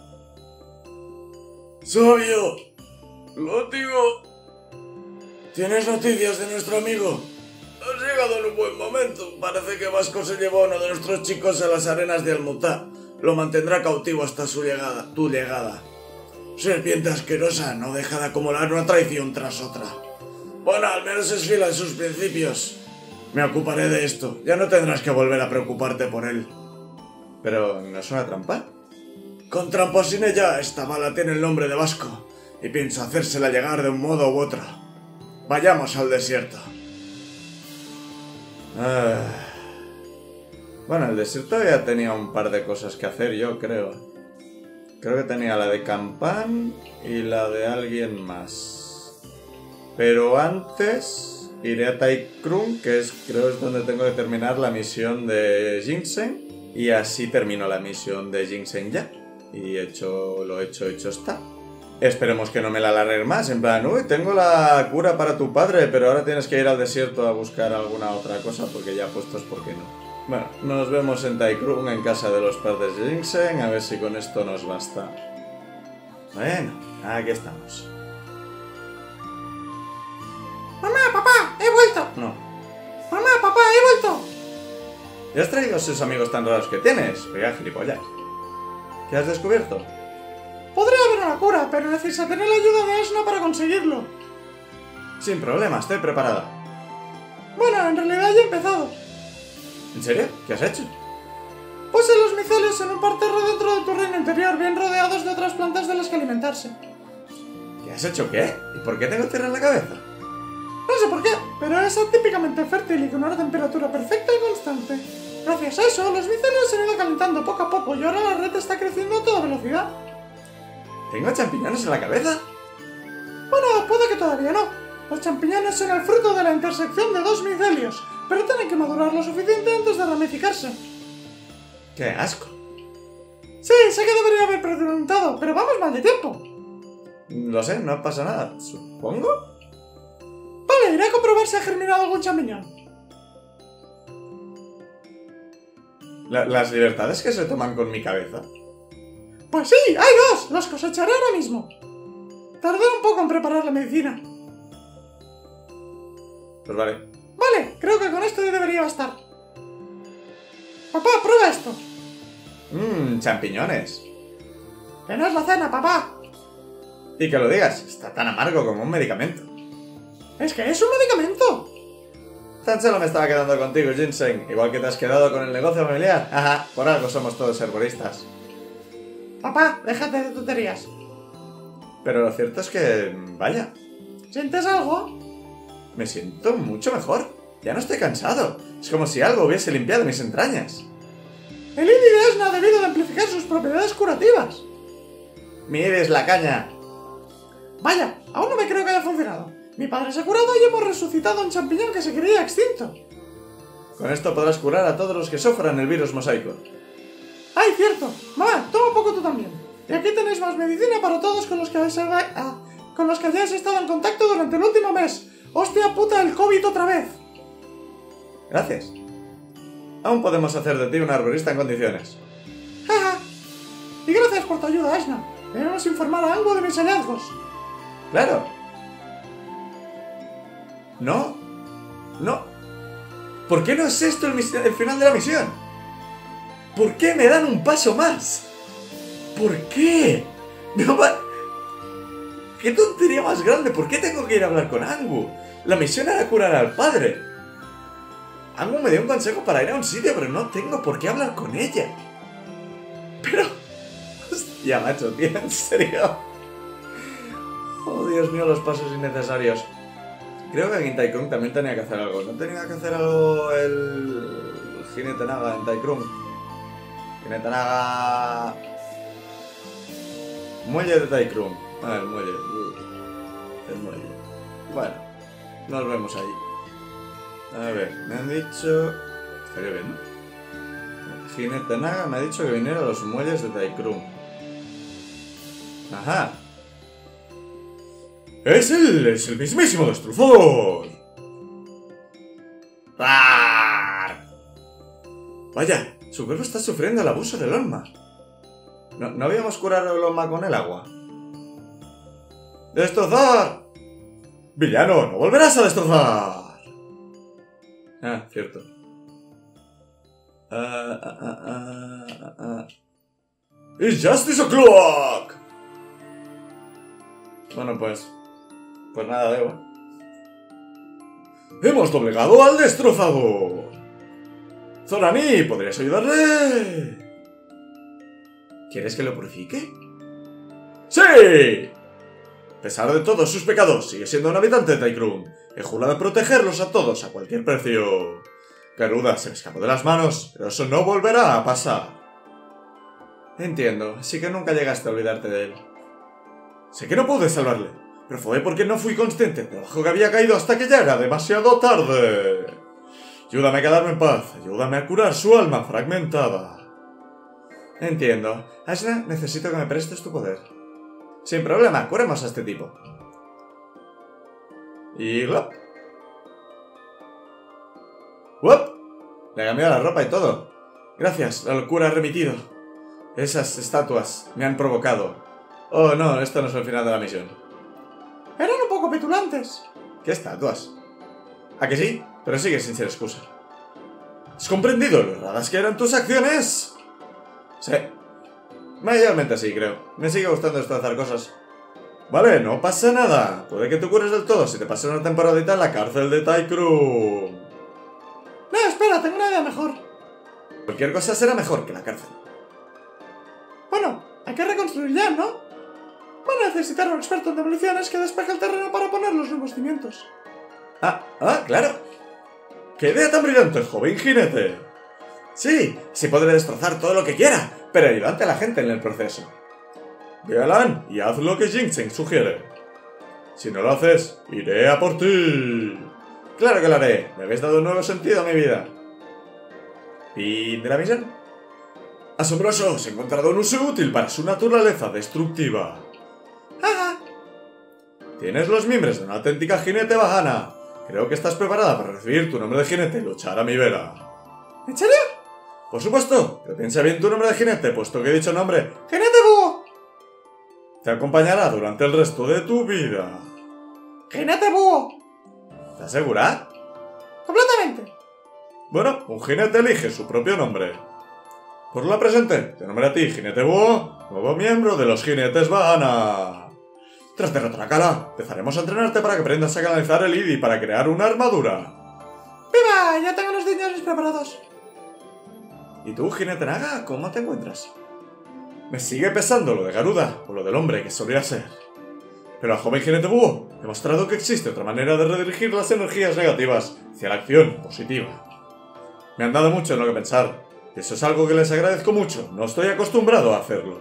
¡Sabio! ¡Látigo! ¿Tienes noticias de nuestro amigo? Has llegado en un buen momento. Parece que Vasco se llevó a uno de nuestros chicos a las arenas de Almutá. Lo mantendrá cautivo hasta su llegada, tu llegada. Serpiente asquerosa, no deja de acumular una traición tras otra. Bueno, al menos es fiel a sus principios. Me ocuparé de esto. Ya no tendrás que volver a preocuparte por él. ¿Pero no es una trampa? Con trampa o sin ella, esta bala tiene el nombre de Vasco. Y pienso hacérsela llegar de un modo u otro. Vayamos al desierto. Ah. Bueno, el desierto ya tenía un par de cosas que hacer, yo creo. Creo que tenía la de Campan y la de alguien más. Pero antes iré a Tykrun, que es, creo es donde tengo que terminar la misión de Ginseng. Y así termino la misión de Ginseng ya. Y hecho, lo hecho, hecho está. Esperemos que no me la alarguen más, en plan, uy, tengo la cura para tu padre, pero ahora tienes que ir al desierto a buscar alguna otra cosa, porque ya puestos, ¿por qué no? Bueno, nos vemos en Tykrun, en casa de los padres de Ginseng, a ver si con esto nos basta. Bueno, aquí estamos.
¡Mamá, papá! ¡He vuelto!
No.
¡Mamá, papá! ¡He vuelto!
¿Ya has traído esos amigos tan raros que tienes? Venga, gilipollas. ¿Qué has descubierto?
Podría haber una cura, pero necesitaré la ayuda de Asna para conseguirlo.
Sin problema, estoy preparada.
Bueno, en realidad ya he empezado.
¿En serio? ¿Qué has hecho?
Puse los micelios en un parterre dentro de tu reino interior, bien rodeados de otras plantas de las que alimentarse.
¿Qué has hecho qué? ¿Y por qué tengo tierra en la cabeza?
No sé por qué, pero es típicamente fértil y con una temperatura perfecta y constante. Gracias a eso, los micelios se han ido calentando poco a poco y ahora la red está creciendo a toda velocidad.
¿Tengo champiñones en la cabeza?
Bueno, puede que todavía no. Los champiñones son el fruto de la intersección de dos micelios, pero tienen que madurar lo suficiente antes de ramificarse.
¡Qué asco!
Sí, sé que debería haber preguntado, pero vamos mal de tiempo.
Lo sé, no pasa nada, supongo.
Vale, iré a comprobar si ha germinado algún champiñón.
La, ¿Las libertades que se toman con mi cabeza?
Pues sí, hay dos. Los cosecharé ahora mismo. Tardé un poco en preparar la medicina.
Pues vale.
Vale, creo que con esto ya debería bastar. Papá, prueba esto.
Mmm, champiñones.
Que no es la cena, papá.
Y que lo digas, está tan amargo como un medicamento.
Es que es un medicamento.
Tan solo me estaba quedando contigo, Ginseng. Igual que te has quedado con el negocio familiar. Ajá, por algo somos todos herboristas.
Papá, déjate de tonterías.
Pero lo cierto es que... vaya.
¿Sientes algo?
Me siento mucho mejor. Ya no estoy cansado. Es como si algo hubiese limpiado mis entrañas.
El I D de Esna ha debido de amplificar sus propiedades curativas.
Mires la caña.
Vaya, aún no me creo que haya funcionado. Mi padre se ha curado y hemos resucitado a un champiñón que se creía extinto.
Con esto podrás curar a todos los que sufran el virus mosaico.
¡Ay, cierto! Mamá, toma un poco tú también. Y aquí tenéis más medicina para todos con los que habéis, ah, con los que hayáis estado en contacto durante el último mes. ¡Hostia puta, el COVID otra vez!
Gracias. Aún podemos hacer de ti un arborista en condiciones.
¡Jaja! Y gracias por tu ayuda, Esna. Debemos informar a Ango de mis hallazgos.
¡Claro! No. No. ¿Por qué no es esto el, el final de la misión? ¿Por qué me dan un paso más? ¿Por qué? No va... ¡Qué tontería más grande! ¿Por qué tengo que ir a hablar con Angu? La misión era curar al padre. Angu me dio un consejo para ir a un sitio, pero no tengo por qué hablar con ella. Pero... Hostia, macho, tío, en serio. Oh, Dios mío, los pasos innecesarios. Creo que en Tycoon también tenía que hacer algo. ¿No tenía que hacer algo el... Jinete Naga en Tycoon? Jinete Naga... Muelle de Tycoon. Ah, el muelle. El muelle. Bueno, nos vemos ahí. A ver, me han dicho... Estaría bien, ¿no? Jinete Naga me ha dicho que viniera a los muelles de Tycoon. Ajá. ¡Es él! ¡Es el mismísimo destrozador! ¡Rar! Vaya, su cuerpo está sufriendo el abuso del Onma. ¿No, ¿no habíamos curado el Onma con el agua? ¡Destrozar! ¡Villano, no volverás a destrozar! Ah, cierto. Ah, ah, ah, ah, ah. ¡It's Justice O'Clock! Bueno, pues... Pues nada, debo. ¡Hemos doblegado al destrozador! ¡Zorani! ¿Podrías ayudarle? ¿Quieres que lo purifique? ¡Sí! A pesar de todos sus pecados, sigue siendo un habitante de Tycoon. He jurado protegerlos a todos a cualquier precio. Garuda se me escapó de las manos, pero eso no volverá a pasar. Entiendo, así que nunca llegaste a olvidarte de él. Sé que no pude salvarle, pero fue porque no fui consciente del trabajo que había caído hasta que ya era demasiado tarde. Ayúdame a quedarme en paz, ayúdame a curar su alma fragmentada. Entiendo. Asna, necesito que me prestes tu poder. Sin problema, curemos a este tipo. Y... ¡Glop! ¡Wop! Le he cambiado la ropa y todo. Gracias, la locura ha remitido. Esas estatuas me han provocado. Oh, no, esto no es el final de la misión.
Eran un poco petulantes.
¿Qué estatuas? ¿A que sí? Pero sigue sin ser excusa. ¿Has comprendido lo erradas que eran tus acciones? Sí. Mayormente sí, creo. Me sigue gustando destrozar cosas. Vale, no pasa nada. Puede que te cures del todo si te pasas una temporadita en la cárcel de Tycoon.
No, espera, tengo una idea mejor.
Cualquier cosa será mejor que la cárcel.
Bueno, hay que reconstruir ya, ¿no? Van a necesitar un experto en demoliciones que despeje el terreno para poner los nuevos cimientos.
Ah, ah, claro. ¡Qué idea tan brillante, joven jinete! Sí, sí podré destrozar todo lo que quiera, pero ayudante a la gente en el proceso. Ve a Lan y haz lo que Jinxing sugiere. Si no lo haces, iré a por ti. Claro que lo haré. Me habéis dado un nuevo sentido a mi vida. ¿Fin de la misión? Asombroso, os he encontrado un uso útil para su naturaleza destructiva.
¡Ajá!
Tienes los miembros de una auténtica jinete bajana. Creo que estás preparada para recibir tu nombre de jinete y luchar a mi vera.
¿En serio?
Por supuesto, pero piensa bien tu nombre de jinete, puesto que he dicho nombre.
¡Jinete búho!
Te acompañará durante el resto de tu vida.
¡Jinete búho!
¿Estás segura?
¡Completamente!
Bueno, un jinete elige su propio nombre. Por la presente, te nombré a ti, jinete búho, nuevo miembro de los jinetes Bahana. Tras derrotar a Kala, empezaremos a entrenarte para que aprendas a canalizar el I D I para crear una armadura.
¡Viva! Ya tengo los dineros preparados.
¿Y tú, jinete Naga, cómo te encuentras? Me sigue pesando lo de Garuda, o lo del hombre que solía ser. Pero al joven jinete búho he mostrado que existe otra manera de redirigir las energías negativas hacia la acción positiva. Me han dado mucho en lo que pensar. Eso es algo que les agradezco mucho. No estoy acostumbrado a hacerlo.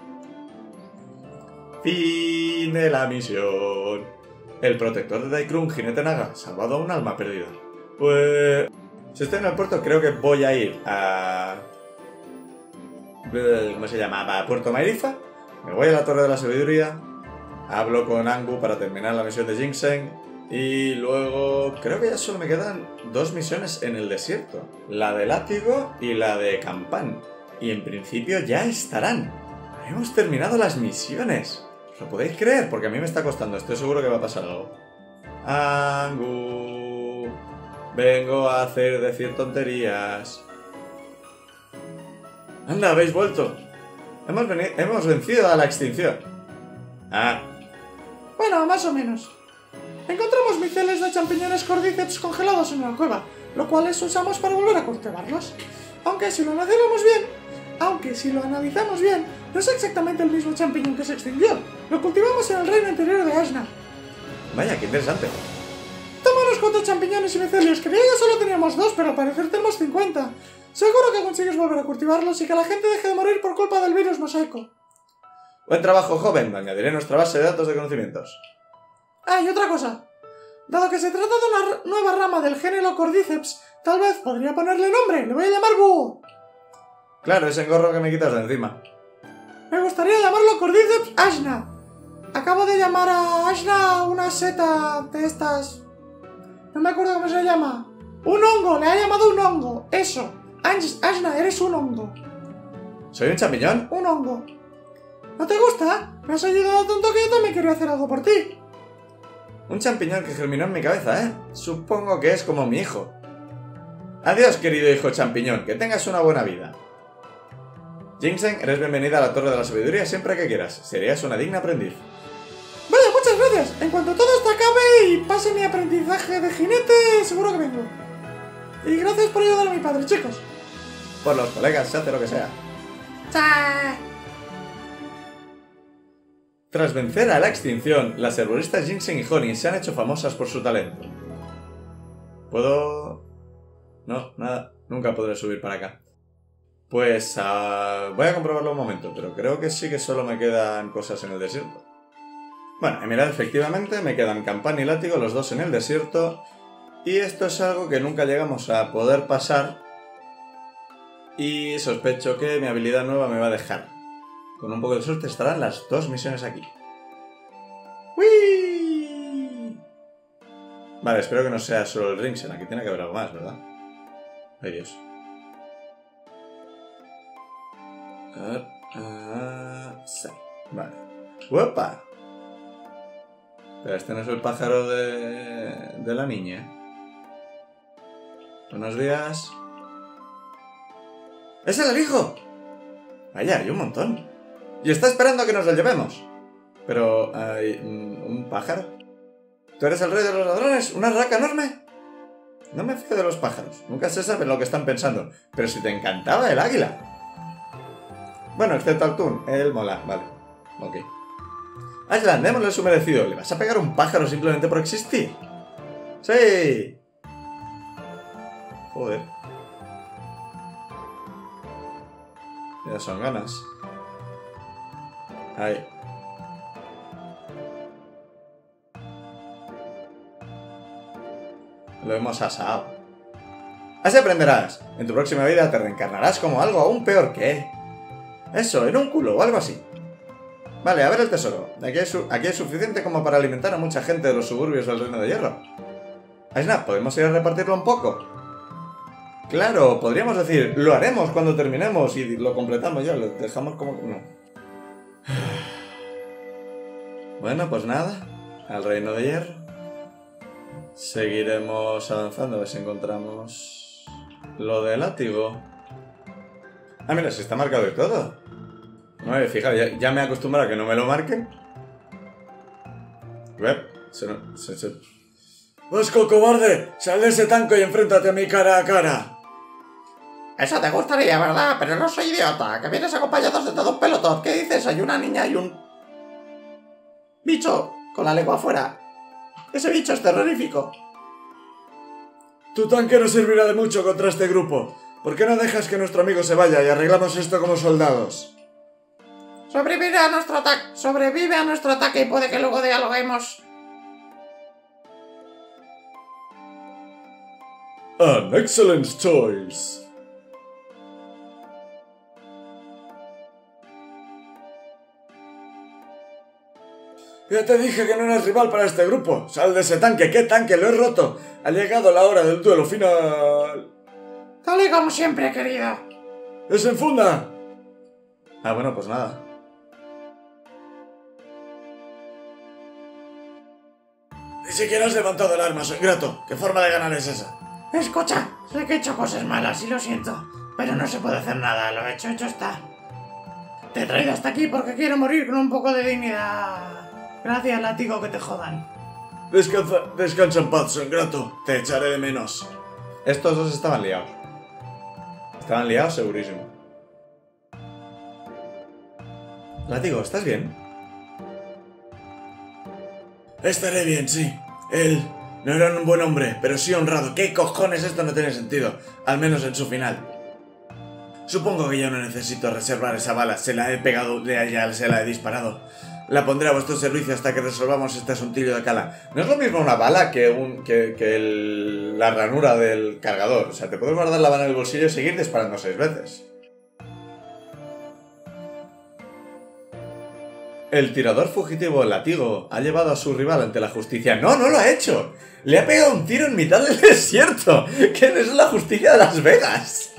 Fin de la misión. El protector de Daikrun, Jinete Naga, salvado a un alma perdida. Pues... si estoy en el puerto, creo que voy a ir a... ¿cómo se llama? A Puerto Mairifa. Me voy a la Torre de la Sabiduría. Hablo con Anbu para terminar la misión de Ginseng. Y luego... creo que ya solo me quedan dos misiones en el desierto. La de Látigo y la de Campan. Y en principio ya estarán. Hemos terminado las misiones. ¿Os lo podéis creer? Porque a mí me está costando. Estoy seguro que va a pasar algo. Angu... vengo a hacer decir tonterías. Anda, habéis vuelto. Hemos, hemos vencido a la extinción. Ah.
Bueno, más o menos. Encontramos miceles de champiñones Cordyceps congelados en una cueva, lo cual les usamos para volver a cultivarlos. Aunque si lo analizamos bien, aunque si lo analizamos bien, no es exactamente el mismo champiñón que se extinguió. Lo cultivamos en el reino interior de Ashna.
Vaya, qué interesante.
Toma unos cuantos champiñones y micelios. Creía que solo teníamos dos, pero al parecer tenemos cincuenta. Seguro que consigues volver a cultivarlos y que la gente deje de morir por culpa del virus mosaico.
Buen trabajo, joven. Añadiré nuestra base de datos de conocimientos.
Ah, y otra cosa. Dado que se trata de una nueva rama del género Cordyceps, tal vez podría ponerle nombre. Le voy a llamar Búho.
Claro, ese engorro que me quitas de encima.
Me gustaría llamarlo Cordyceps Ashna. Acabo de llamar a Ashna una seta de estas... no me acuerdo cómo se llama. Un hongo, le ha llamado un hongo. Eso. Ashna, eres un hongo.
¿Soy un champiñón?
Un hongo. ¿No te gusta? Me has ayudado tanto que yo también quería hacer algo por ti.
Un champiñón que germinó en mi cabeza, ¿eh? Supongo que es como mi hijo. Adiós, querido hijo champiñón. Que tengas una buena vida. Ginseng, eres bienvenida a la Torre de la Sabiduría siempre que quieras. Serías una digna aprendiz.
Vaya, muchas gracias. En cuanto todo esto acabe y pase mi aprendizaje de jinete, seguro que vengo. Y gracias por ayudar a mi padre, chicos.
Por los colegas, se hace lo que sea.
¡Chao!
Tras vencer a la extinción, las herboristas Ginseng y Honey se han hecho famosas por su talento. ¿Puedo...? No, nada. Nunca podré subir para acá. Pues... Uh, voy a comprobarlo un momento, pero creo que sí que solo me quedan cosas en el desierto. Bueno, mirad, efectivamente me quedan Campan y Látigo, los dos en el desierto. Y esto es algo que nunca llegamos a poder pasar. Y sospecho que mi habilidad nueva me va a dejar. Con un poco de suerte estarán las dos misiones aquí. ¡Uy! Vale, espero que no sea solo el Ringsen. Aquí tiene que haber algo más, ¿verdad? Ay, Dios. A ver... Uh, sí. Vale. ¡Uepa! Pero este no es el pájaro de... de la niña. Buenos días. ¡Es el hijo! Vaya, hay un montón. Y está esperando a que nos lo llevemos. Pero, ¿hay un pájaro? ¿Tú eres el rey de los ladrones? ¿Una raca enorme? No me fío de los pájaros. Nunca se sabe lo que están pensando. Pero si te encantaba el águila. Bueno, excepto al Tun. Él mola. Vale. Ok. Ashland, démosle su merecido. ¿Le vas a pegar a un pájaro simplemente por existir? ¡Sí! Joder. Ya son ganas. Ahí. Lo hemos asado. Así aprenderás. En tu próxima vida te reencarnarás como algo aún peor que... eso, en un culo o algo así. Vale, a ver el tesoro. Aquí hay, aquí hay suficiente como para alimentar a mucha gente de los suburbios del Reino de Hierro. Aisna, ¿podemos ir a repartirlo un poco? Claro, podríamos decir, lo haremos cuando terminemos y lo completamos ya, lo dejamos como... no. Bueno, pues nada, al Reino de Hierro. Seguiremos avanzando a ver si encontramos lo del látigo. Ah, mira, se está marcado y todo. No me fija, ya, ya me he acostumbrado a que no me lo marquen. A ver, se, se, se... ¡Vasco, cobarde! ¡Sal de ese tanco y enfréntate a mí cara a cara!
Eso te gustaría, ¿verdad? Pero no soy idiota, que vienes acompañados de todo un pelotón. ¿Qué dices? Hay una niña y un... bicho con la lengua afuera. Ese bicho es terrorífico.
Tu tanque no servirá de mucho contra este grupo. ¿Por qué no dejas que nuestro amigo se vaya y arreglamos esto como soldados?
Sobrevive a nuestro ataque. Sobrevive a nuestro ataque y puede que luego dialoguemos.
An excellent choice. Ya te dije que no eres rival para este grupo. Sal de ese tanque. ¿Qué tanque? Lo he roto. Ha llegado la hora del duelo final.
Dale como siempre, querido.
¡Desenfunda! Ah, bueno, pues nada. Ni siquiera has levantado el arma, soy ingrato. ¿Qué forma de ganar es esa?
Escucha, sé que he hecho cosas malas y lo siento, pero no se puede hacer nada, lo hecho, hecho está. Te he traído hasta aquí porque quiero morir con un poco de dignidad. Gracias, látigo, que te jodan.
Descansa, descansa en paz, soy ingrato. Te echaré de menos. Estos dos estaban liados. Estaban liados segurísimo. Látigo, ¿estás bien? Estaré bien, sí. Él no era un buen hombre, pero sí honrado. ¿Qué cojones? Esto no tiene sentido. Al menos en su final. Supongo que ya no necesito reservar esa bala. Se la he pegado, ya se la he disparado. La pondré a vuestro servicio hasta que resolvamos este asuntillo de Cala. No es lo mismo una bala que, un, que, que el, la ranura del cargador. O sea, te puedes guardar la bala en el bolsillo y seguir disparando seis veces. El tirador fugitivo Látigo ha llevado a su rival ante la justicia. ¡No, no lo ha hecho! ¡Le ha pegado un tiro en mitad del desierto! ¡Que no es la justicia de Las Vegas!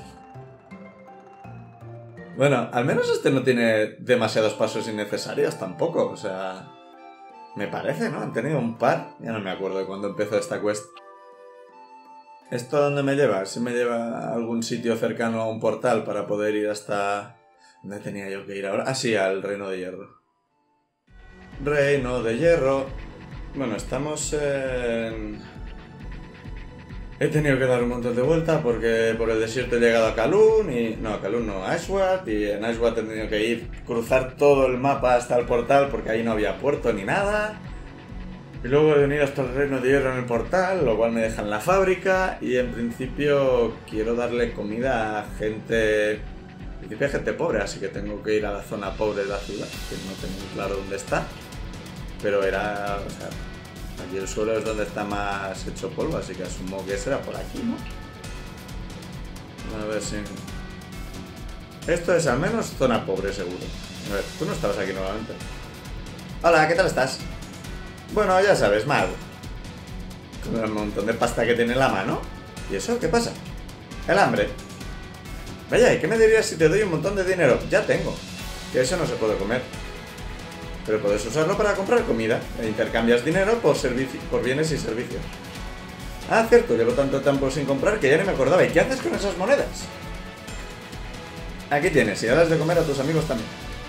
Bueno, al menos este no tiene demasiados pasos innecesarios tampoco. O sea... me parece, ¿no? Han tenido un par. Ya no me acuerdo de cuándo empezó esta quest. ¿Esto a dónde me lleva? Si me lleva a algún sitio cercano a un portal para poder ir hasta... ¿dónde tenía yo que ir ahora? Ah, sí, al Reino de Hierro. Reino de Hierro. Bueno, estamos en... he tenido que dar un montón de vueltas porque por el desierto he llegado a Kalun y... no, a Kalun no, a Ashwat. Y en Ashwat he tenido que ir, cruzar todo el mapa hasta el portal porque ahí no había puerto ni nada. Y luego he venido hasta el Reino de Hierro en el portal, lo cual me deja en la fábrica. Y en principio quiero darle comida a gente... en principio hay gente pobre, así que tengo que ir a la zona pobre de la ciudad, que no tengo muy claro dónde está. Pero era... o sea, aquí el suelo es donde está más hecho polvo, así que asumo que será por aquí, ¿no? A ver si... esto es al menos zona pobre, seguro. A ver, tú no estabas aquí nuevamente. Hola, ¿qué tal estás? Bueno, ya sabes, mal. Con el montón de pasta que tiene en la mano. ¿Y eso? ¿Qué pasa? El hambre. Vaya, ¿y qué me dirías si te doy un montón de dinero? Ya tengo. Que eso no se puede comer. Pero puedes usarlo para comprar comida. E intercambias dinero por, por bienes y servicios. Ah, cierto, llevo tanto tiempo sin comprar que ya ni me acordaba. ¿Y qué haces con esas monedas? Aquí tienes, y das de comer a tus amigos también.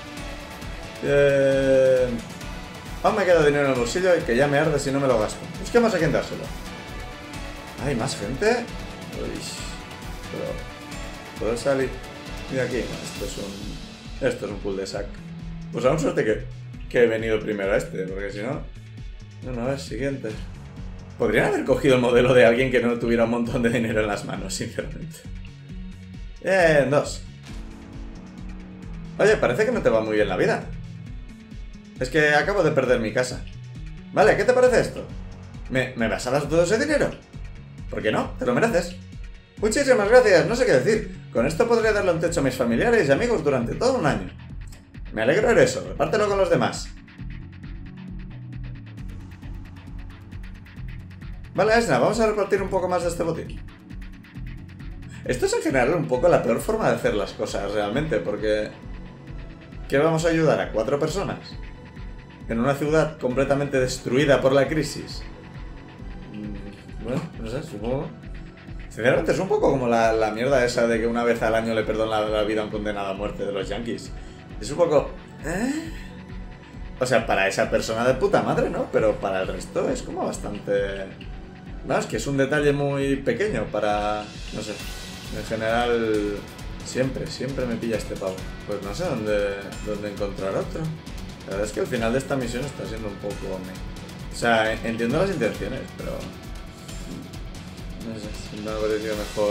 Eh... aún me queda dinero en el bolsillo y que ya me arde si no me lo gasto. Busquemos a quién dárselo. ¿Hay más gente? Uy, pero... ¿puedo salir de aquí? No, esto es un... esto es un pull de sac. Pues aún suerte que, que he venido primero a este, porque si no... no, no, es siguiente. Podrían haber cogido el modelo de alguien que no tuviera un montón de dinero en las manos, sinceramente. Bien, dos. Oye, parece que no te va muy bien la vida. Es que acabo de perder mi casa. Vale, ¿qué te parece esto? ¿Me, ¿me vas a dar todo ese dinero? ¿Por qué no? Te lo mereces. Muchísimas gracias, no sé qué decir. Con esto podré darle un techo a mis familiares y amigos durante todo un año. Me alegro de eso, repártelo con los demás. Vale, Esna, vamos a repartir un poco más de este botín. Esto es en general un poco la peor forma de hacer las cosas realmente, porque... ¿qué vamos a ayudar a cuatro personas? En una ciudad completamente destruida por la crisis. Bueno, no sé, supongo... sinceramente es un poco como la, la mierda esa de que una vez al año le perdonan la, la vida a un condenado a muerte de los yankees. Es un poco... ¿eh? O sea, para esa persona de puta madre, ¿no? Pero para el resto es como bastante... no, es que es un detalle muy pequeño para... no sé. En general... siempre, siempre me pilla este pavo. Pues no sé dónde, dónde encontrar otro. La verdad es que el final de esta misión está siendo un poco... o sea, entiendo las intenciones, pero... no sé, siempre me ha parecido mejor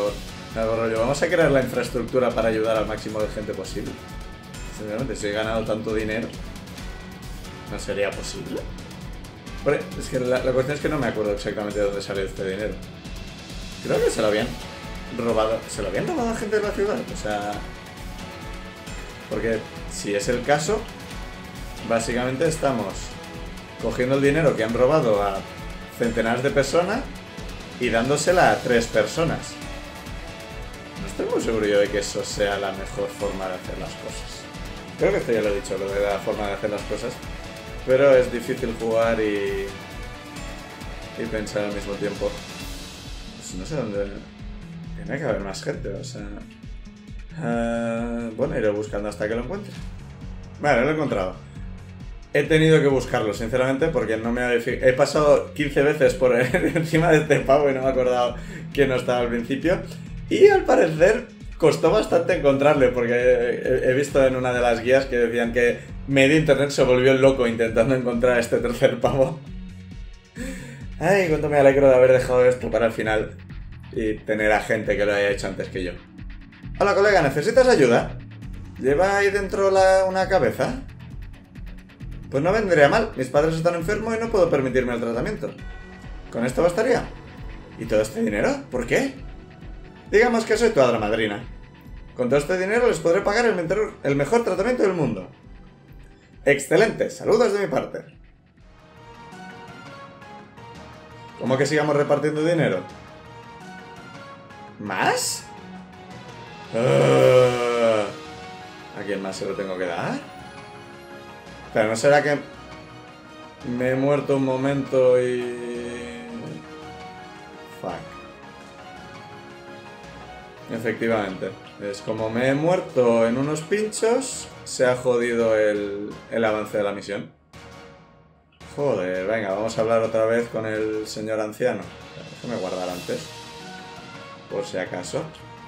Algo rollo, vamos a crear la infraestructura para ayudar al máximo de gente posible. Sinceramente, si he ganado tanto dinero, ¿no sería posible? Pero es que la, la cuestión es que no me acuerdo exactamente de dónde salió este dinero. Creo que se lo habían robado. ¿Se lo habían robado a gente de la ciudad? O sea... Porque si es el caso, básicamente estamos cogiendo el dinero que han robado a centenares de personas y dándosela a tres personas. No estoy muy seguro yo de que eso sea la mejor forma de hacer las cosas. Creo que esto ya lo he dicho, lo de la forma de hacer las cosas. Pero es difícil jugar y... y pensar al mismo tiempo. Pues no sé dónde... Tiene que haber más gente, o sea... Uh, bueno, iré buscando hasta que lo encuentre. Vale, lo he encontrado. He tenido que buscarlo, sinceramente, porque no me había fijado. He pasado quince veces por encima de este pavo y no me he acordado que no estaba al principio. Y al parecer costó bastante encontrarle, porque he, he visto en una de las guías que decían que medio internet se volvió loco intentando encontrar a este tercer pavo. Ay, cuánto me alegro de haber dejado esto para el final y tener a gente que lo haya hecho antes que yo. Hola, colega, ¿necesitas ayuda? ¿Lleva ahí dentro la, una cabeza? Pues no vendría mal, mis padres están enfermos y no puedo permitirme el tratamiento. ¿Con esto bastaría? ¿Y todo este dinero? ¿Por qué? Digamos que soy tu hada madrina. Con todo este dinero les podré pagar el, mentor, el mejor tratamiento del mundo. Excelente, saludos de mi parte. ¿Cómo que sigamos repartiendo dinero? ¿Más? Uh, ¿A quién más se lo tengo que dar? Pero ¿no será que me he muerto un momento y... Fuck. Efectivamente. Es como me he muerto en unos pinchos, se ha jodido el, el avance de la misión. Joder, venga, vamos a hablar otra vez con el señor anciano. Déjame guardar antes. Por si acaso.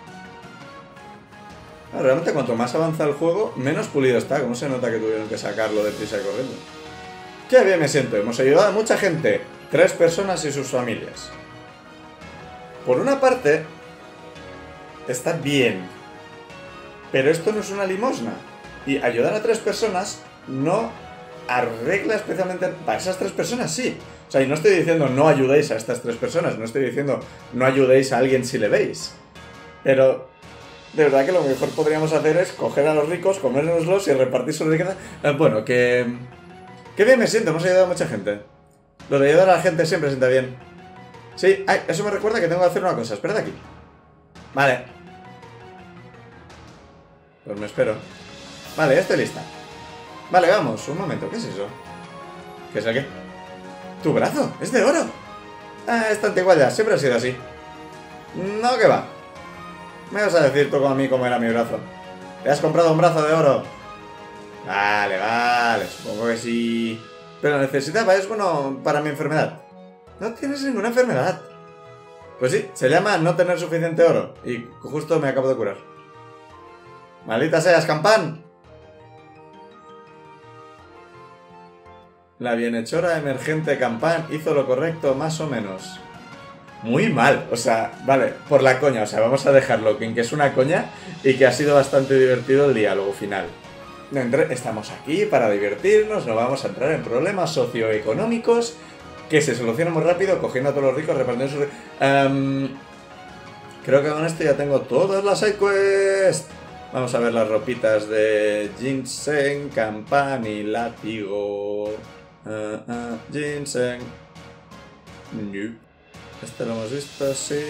Ah, realmente cuanto más avanza el juego, menos pulido está. ¿Cómo se nota que tuvieron que sacarlo deprisa y corriendo? ¡Qué bien me siento! Hemos ayudado a mucha gente. Tres personas y sus familias. Por una parte, está bien. Pero esto no es una limosna. Y ayudar a tres personas no arregla especialmente... Para esas tres personas sí. O sea, y no estoy diciendo no ayudéis a estas tres personas. No estoy diciendo no ayudéis a alguien si le veis. Pero... de verdad que lo mejor podríamos hacer es coger a los ricos, comérnoslos y repartir su riqueza. Eh, bueno, que... Qué bien me siento, hemos ayudado a mucha gente. Lo de ayudar a la gente siempre sienta bien. Sí, ay, eso me recuerda que tengo que hacer una cosa. Espérate aquí. Vale. Pues me espero. Vale, ya estoy lista. Vale, vamos, un momento, ¿qué es eso? ¿Qué es qué? ¡Tu brazo! ¡Es de oro! Ah, es tan igual ya, siempre ha sido así. No, que va. Me vas a decir tú a mí cómo era mi brazo. ¿Te has comprado un brazo de oro? Vale, vale, supongo que sí. Pero necesitaba, es bueno para mi enfermedad. No tienes ninguna enfermedad. Pues sí, se llama no tener suficiente oro. Y justo me acabo de curar. ¡Maldita seas, Campán! La bienhechora emergente Campán hizo lo correcto más o menos. Muy mal, o sea, vale, por la coña, o sea, vamos a dejarlo en que es una coña y que ha sido bastante divertido el diálogo final. Estamos aquí para divertirnos, no vamos a entrar en problemas socioeconómicos que se solucionan muy rápido cogiendo a todos los ricos, repartiendo sus... Um, creo que con esto ya tengo todas las sidequests. Vamos a ver las ropitas de Ginseng, Campán y Látigo. Uh, uh, Ginseng. No. Este lo hemos visto, sí.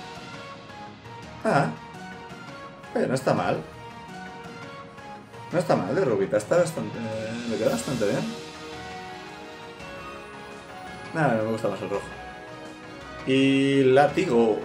Ah. Oye, no está mal. No está mal de rubita, está bastante... me queda bastante bien. Nada, me gusta más el rojo. Y látigo.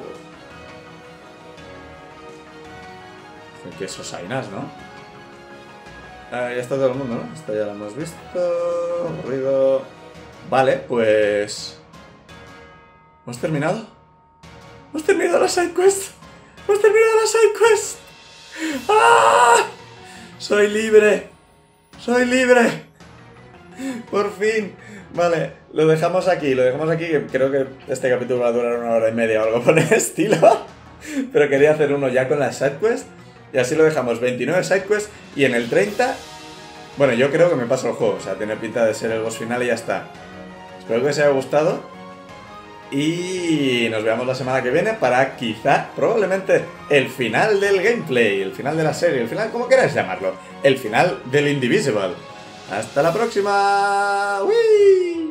Que esos ainas, ¿no? Ah, ya está todo el mundo, ¿no? Esto ya lo hemos visto. Aburrido. Vale, pues... ¿hemos terminado? ¡Hemos terminado la sidequest! ¡Hemos terminado la sidequest! ¡Ah! ¡Soy libre! ¡Soy libre! ¡Por fin! Vale, lo dejamos aquí, lo dejamos aquí, que creo que este capítulo va a durar una hora y media o algo por el estilo. Pero quería hacer uno ya con las sidequests. Y así lo dejamos, veintinueve sidequests. Y en el treinta... Bueno, yo creo que me paso el juego. O sea, tiene pinta de ser el boss final y ya está. Espero que os haya gustado. Y nos veamos la semana que viene para quizá, probablemente, el final del gameplay. El final de la serie, el final, como queráis llamarlo. El final del Indivisible. ¡Hasta la próxima! ¡Uy!